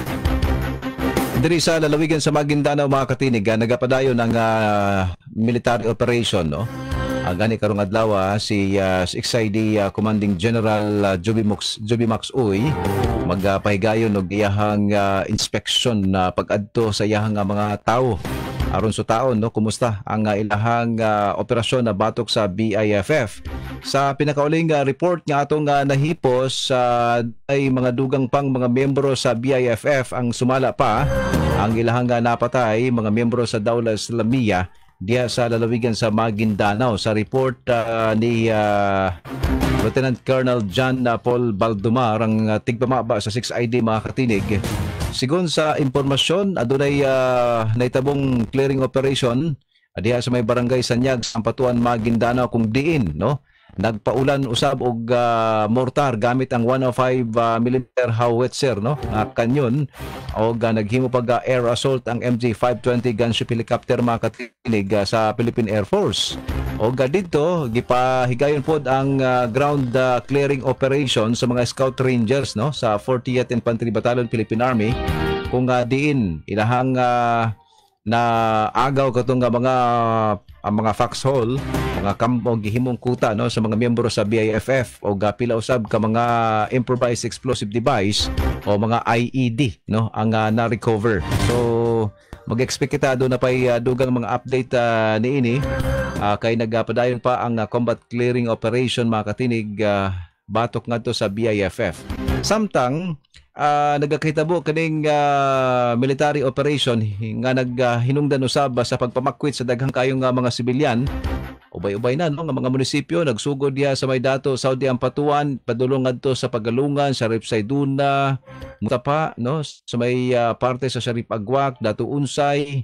diri sa lalawigan sa Maguindanao mga katinig, uh, nagapadayon ng uh, military operation, no? Uh, gani karong adlaw uh, si uh, X I D uh, Commanding General uh, Jubimax Jubimax Uy magpahigayon og iyahang uh, inspection na uh, pag-adto sa iyahang uh, mga tawo aron sa taon, no, kumusta ang uh, ilahang uh, operasyon na batok sa B I F F. Sa pinakauling uh, report nga atong uh, nahipos uh, ay mga dugang pang mga miyembro sa B I F F ang sumala pa ang ilahang uh, napatay mga miyembro sa Dawla Islamiyah diya sa lalawigan sa Maguindanao. Sa report uh, ni uh, Lieutenant Colonel John uh, Paul Baldomar, ang uh, tigpamaba sa six I D mga katinig, sigon sa impormasyon adunay uh, naitabong clearing operation uh, diya sa may barangay Sanyag, Sampatuan, Maguindanao kung diin, no, nagpaulan usab og uh, mortar gamit ang one oh five millimeter uh, howitzer, no, uh, kanyon o uh, naghimo pag uh, air assault ang M G five twenty gunship helicopter mga katinig uh, sa Philippine Air Force. O uh, dito gipahigayon pod ang uh, ground uh, clearing operation sa mga scout rangers, no, sa fortieth Infantry Battalion Philippine Army kung uh, diin ilahang uh, na agaw katong uh, mga ang mga foxhole, mga kampo gihimong kuta, no, sa mga miyembro sa B I F F o pila usab ka mga improvised explosive device o mga I E D, no, ang uh, na-recover. So mag-expect kita do na pay uh, dugang mga update uh, niini uh, kay nagapadayon pa ang uh, combat clearing operation mga katinig uh, batok ngadto sa B I F F. Samtang Uh, nagakitabo kaning uh, military operation nga naghinungdan uh, usab sa pagpamakwit sa daghang kayong uh, mga sibilyan. Ubay-ubay na, no, nga mga munisipyo nagsugod diya sa may dato Saudi Ampatuan, padulong ngadto sa Pagalungan, sa Ripsayduna, Mutapa, no, sa may uh, parte sa Sharif Agwak, Dato Unsay,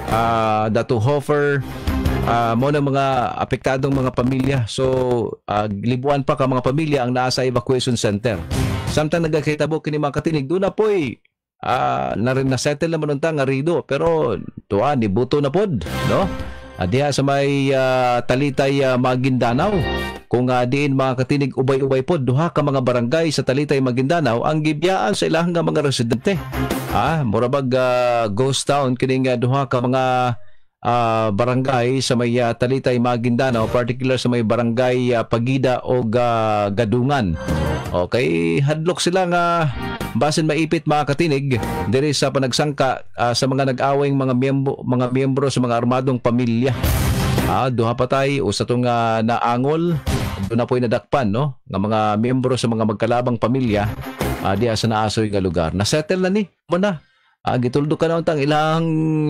uh, Dato Hofer, uh, mo ng mga apektadong mga pamilya. So uh, libuan pa ka mga pamilya ang naa sa evacuation center. Samtang nagakitabo kini mga katinig, doon na po'y uh, narin na-settle naman nung nga rido. Pero tuwa, nibuto na pod, no? Uh, diha sa may uh, Talitay uh, Maguindanao. Kung uh, diin mga katinig, ubay-ubay pod, duha ka mga barangay sa Talitay Maguindanao ang gibiyaan sa ilahang nga mga residente. Ah, murabag uh, ghost town kining uh, duha ka mga uh, barangay sa may uh, Talitay Maguindanao, particular sa may barangay uh, Pagida o uh, Gadungan. Okay, hadlok sila nga basin maipit mga katinig diri sa panagsangka uh, sa mga nag-awing mga miyembro mga miyembro sa mga armadong pamilya. Ah, duha patay usa tong uh, naangol, do na po'y nadakpan, no, nga mga miyembro sa mga magkalabang pamilya uh, diya sa naasoy nga lugar. Na-settle na ni mo na. Ah, gituldo ka na untang ilang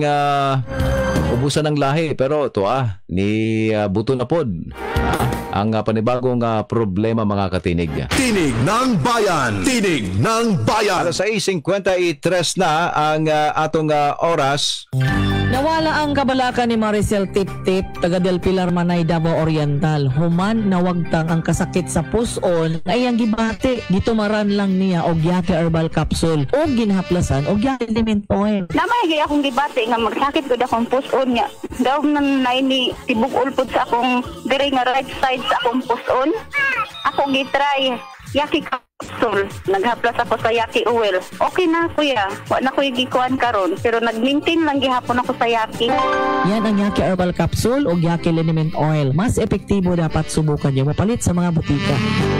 uh, ubusan ng lahi pero to ah ni uh, buto na pod. Ah, ang uh, panibagong uh, problema mga katinig. Tinig ng Bayan! Tinig ng Bayan! Alas sais fifty-three na ang uh, atong uh, oras. Nawala ang kabalaka ni Maricel Tip-Tip, taga Del Pilar Manay, Davao Oriental. Human nawagtang ang kasakit sa puson na iyang gibate. Gitumaran lang niya og Yake Herbal Capsule o ginahaplasan og Yake Element Oil. Namay gyud akong gibate nga magsakit gud akong puson niya. Daw nan nay ni tibok ulpod sa akong diri nga right side sa akong puson. Ako gitry Yake Capsule. Naghaplas ako sa Yake Oil. Okay na kuya. Wa na ko gikuan karon pero nag-maintain lang gihapon ako sa Yake. Yan ang Yake Herbal Capsule o Yake Element Oil. Mas epektibo dapat subukan niyo mapalit sa mga butika.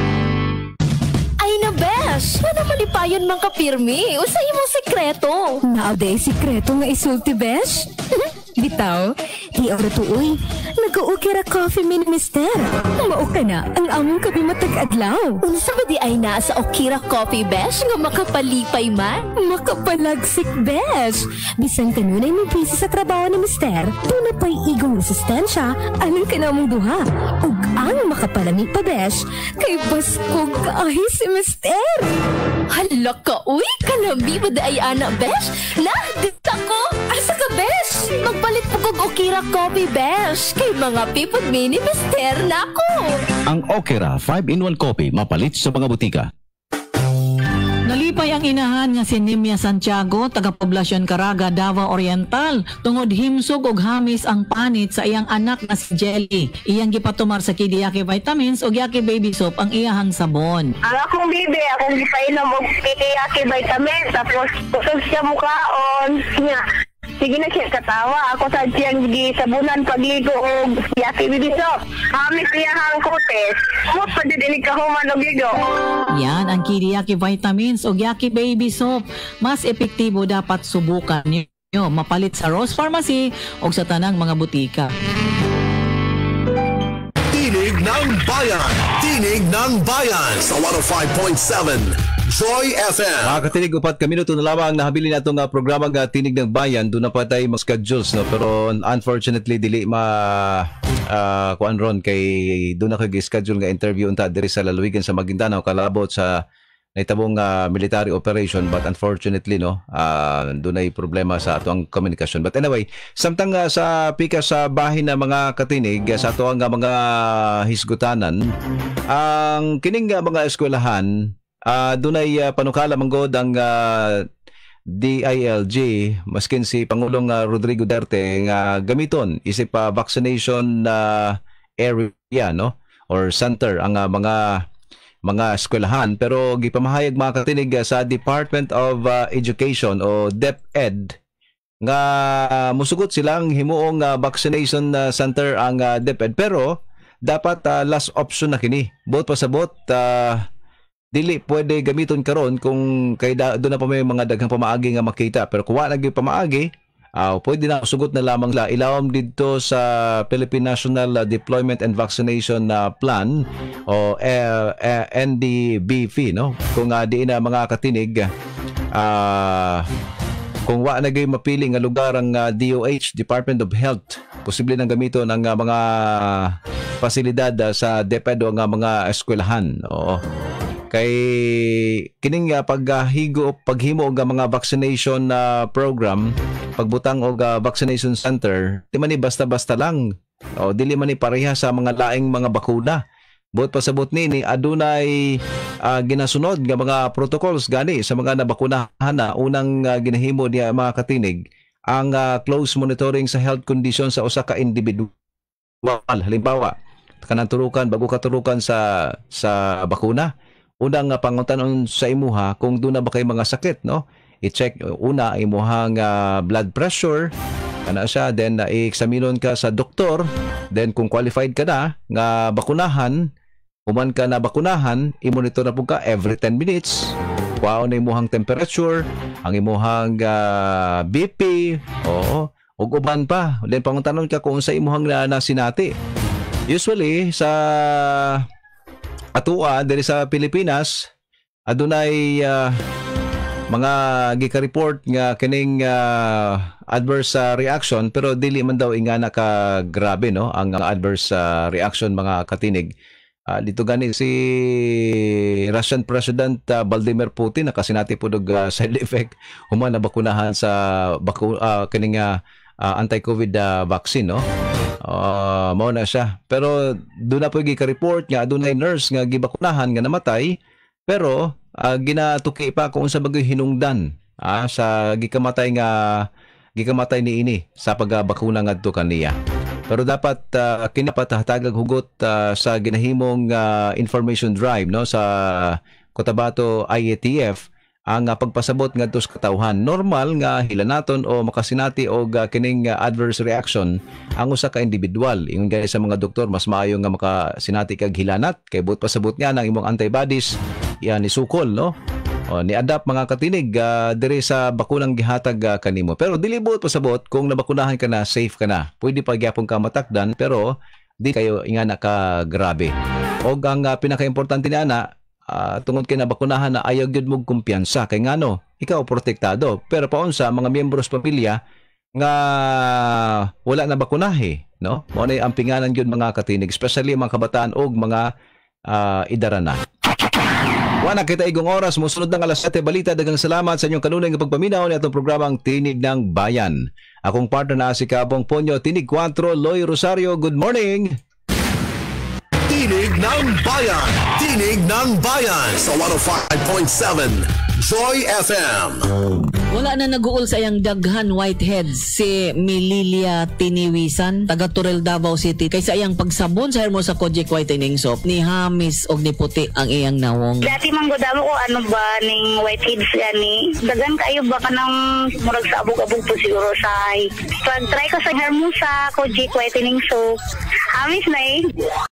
Ay na besh! Ano malipayon mang kapirmi? Usay mong sekreto. Naaday sekreto nga isulti besh? Bitaw, di ora to uy. Nag-uukira coffee min mister. Mao ka na ang among kabi matag-adlaw. Unsa ba di ay naa sa Okira Coffee Besh nga makapalipay man? Makapalagsik besh. Bisan kanunay mo busy sa trabaho ni mister, tuna pa'y igong resistensya alang ka namong duha. Ug ang makapalamig pa besh, kay baskog kaahi si mister. Hala ka uy, kalami ba di ay ana besh? Nah, dita ko! Asa ka besh? Magpalit po kong Okira Coffee Besh. Kay mga pipod mini mister na ako. Ang Okira five in one Coffee mapalit sa mga butika. Nalipay ang inahan nga si Nimia Santiago, taga-poblasyon Caraga, Davao Oriental. Tungod himsog og hamis ang panit sa iyang anak na si Jelly. Iyang gipatumar sa Kidi Yake Vitamins o Yake Baby Soap ang iyahang sabon. Ang akong bibi, akong gipainom og Kidi Yake Vitamins. Tapos kusog siya mukhaon. Nga. Sige na siya katawa. Ako sa siyang gisabunan pagligo og Yake Baby Soap. Hamis iyahang kutes. Mut pa dinig kahuman og ligo. Yan ang Kidi Yake Vitamins o Yake Baby Soap. Mas epektibo dapat subukan niyo. Mapalit sa Rose Pharmacy o sa tanang mga butika. Tinig ng Bayan! Tinig ng Bayan! Sa one oh five point seven Joy F M. Mga katinig, upat ka minuto na lamang nahabilin natong uh, programang uh, Tinig ng Bayan. Doon na pa tayo mga schedules, no? Pero unfortunately dili ma uh, kuan ron kay doon na kayo schedule nga interview unta diri sa Lalawigan sa Maguindanao kalabot sa naitabong uh, military operation, but unfortunately no uh, doon ay problema sa atong komunikasyon. But anyway, samtang uh, sa pika sa bahin na mga katinig uh, sa ato ang uh, mga hisgutanan, ang kining uh, mga eskwelahan Uh, doon ay uh, panukala manggod ang uh, D I L G maskin si Pangulong uh, Rodrigo Duterte nga uh, gamiton isip uh, vaccination uh, area no or center ang uh, mga mga eskwelahan, pero gipamahayag mga katinig uh, sa Department of uh, Education o DepEd nga uh, musugot silang himuong uh, vaccination uh, center ang uh, DepEd, pero dapat uh, last option na kini bot pasabot uh, dili pwede gamiton karon kung kay doon na pa may mga daghang pamaagi nga makita, pero kuha na gyud pamaagi uh, pwede na sugot na lamang la ilawom didto sa Philippine National Deployment and Vaccination uh, Plan o uh, uh, N D B P no, kung uh, di na mga katinig uh, kung wa na gyud mapili nga lugar ang uh, D O H, Department of Health, posible nang gamiton ang uh, mga pasilidad uh, sa DepEd o nga mga eskwelahan. Oo. Kay kining uh, paghigo paghimo og mga vaccination uh, program, pagbutang og uh, vaccination center, di man ni basta-basta lang o dili man ni pareha sa mga laing mga bakuna. Buot pasabot ni adunay uh, ginasunod nga mga protocols gani sa mga nabakunahan na. Unang uh, ginahimo niya mga katinig ang uh, close monitoring sa health condition sa usa ka individual. Halimbawa, kanang turukan bago katurukan sa sa bakuna, unang uh, pangutanon sa imuha kung doon na ba kay mga sakit, no? I-check una imuhang uh, blood pressure, kana siya, then uh, i-examinon ka sa doktor, then kung qualified ka na nga bakunahan, human ka na bakunahan, i-monitor na po ka every ten minutes. Kuhaon na imuhang temperature, ang imuhang uh, B P, oo, ug uban pa. Then pangutanon ka kung sa imuhang na nasinati. Usually sa atua diri sa Pilipinas adunay uh, mga gika-report nga kining uh, adverse uh, reaction, pero dili man daw ingana ka grabe no ang uh, adverse uh, reaction mga katinig. Uh, dito gani si Russian President uh, Vladimir Putin nakasinati pud og uh, side effect human na bakunahan sa baku uh, kining uh, uh, anti-COVID uh, vaccine, no? Uh, mao na siya. Pero doon na po gi-report nga doon ay nurse nga gibakunahan nga namatay, pero uh, ginatuki pa kung sa bagay hinungdan ah, sa gikamatay nga gikamatay ni ini sa pagbakuna ngadto kaniya. Pero dapat uh, kinapatahatagang hugot uh, sa ginahimong uh, information drive, no, sa Cotabato I A T F ang uh, pagpasabot ngadto sa katawhan. Normal nga hilanaton o makasinati og uh, kining uh, adverse reaction ang usa ka individual. Ingon gani sa mga doktor, mas maayo nga makasinati kag hilanat kay buot pasabot nga ng imong antibodies yan isukol, no? O, ni-adapt mga katinig uh, dire sa bakunang gihatag uh, kanimo. Pero dili buot pasabot kung nabakunahan ka na, safe ka na. Pwede pa gyapon ka matakdan pero di kayo ingana ka grabe. O ang uh, pinaka-importante ni ana, uh, tungod kay nabakunahan na ayaw gyud mog kumpiyansa kay ngano ikaw protektado. Pero paunsa mga miyembros pamilya nga wala na bakunahe, no? Mo na ang pinganan gyud mga katinig, especially mga kabataan og mga uh, idarana. Wana kita igong oras, musunod ng alas siyete balita. Dagang salamat sa inyong kanunay ng pagpaminaw ni atong programang Tinig ng Bayan. Akong partner na si Kabong Ponyo, Tinig four, Loy Rosario. Good morning! Tinig ng Bayan! Tinig ng Bayan sa one oh five point seven Joy F M. Wala na naguol sa iyang daghan whiteheads si Mililia Tiniwisan, taga Turel, Davao City. Kaysa iyang pagsabon sa Hermosa Kojic Whitening Soap, ni Hamis og ni puti ang iyang nawong. Dati manggudamo ko ano ba ning whiteheads yan ni. Dagan kayo ba ka ng murag sa abog-abog po siguro sa pag-try ko sa Hermosa Kojic Whitening Soap. Hamis na eh.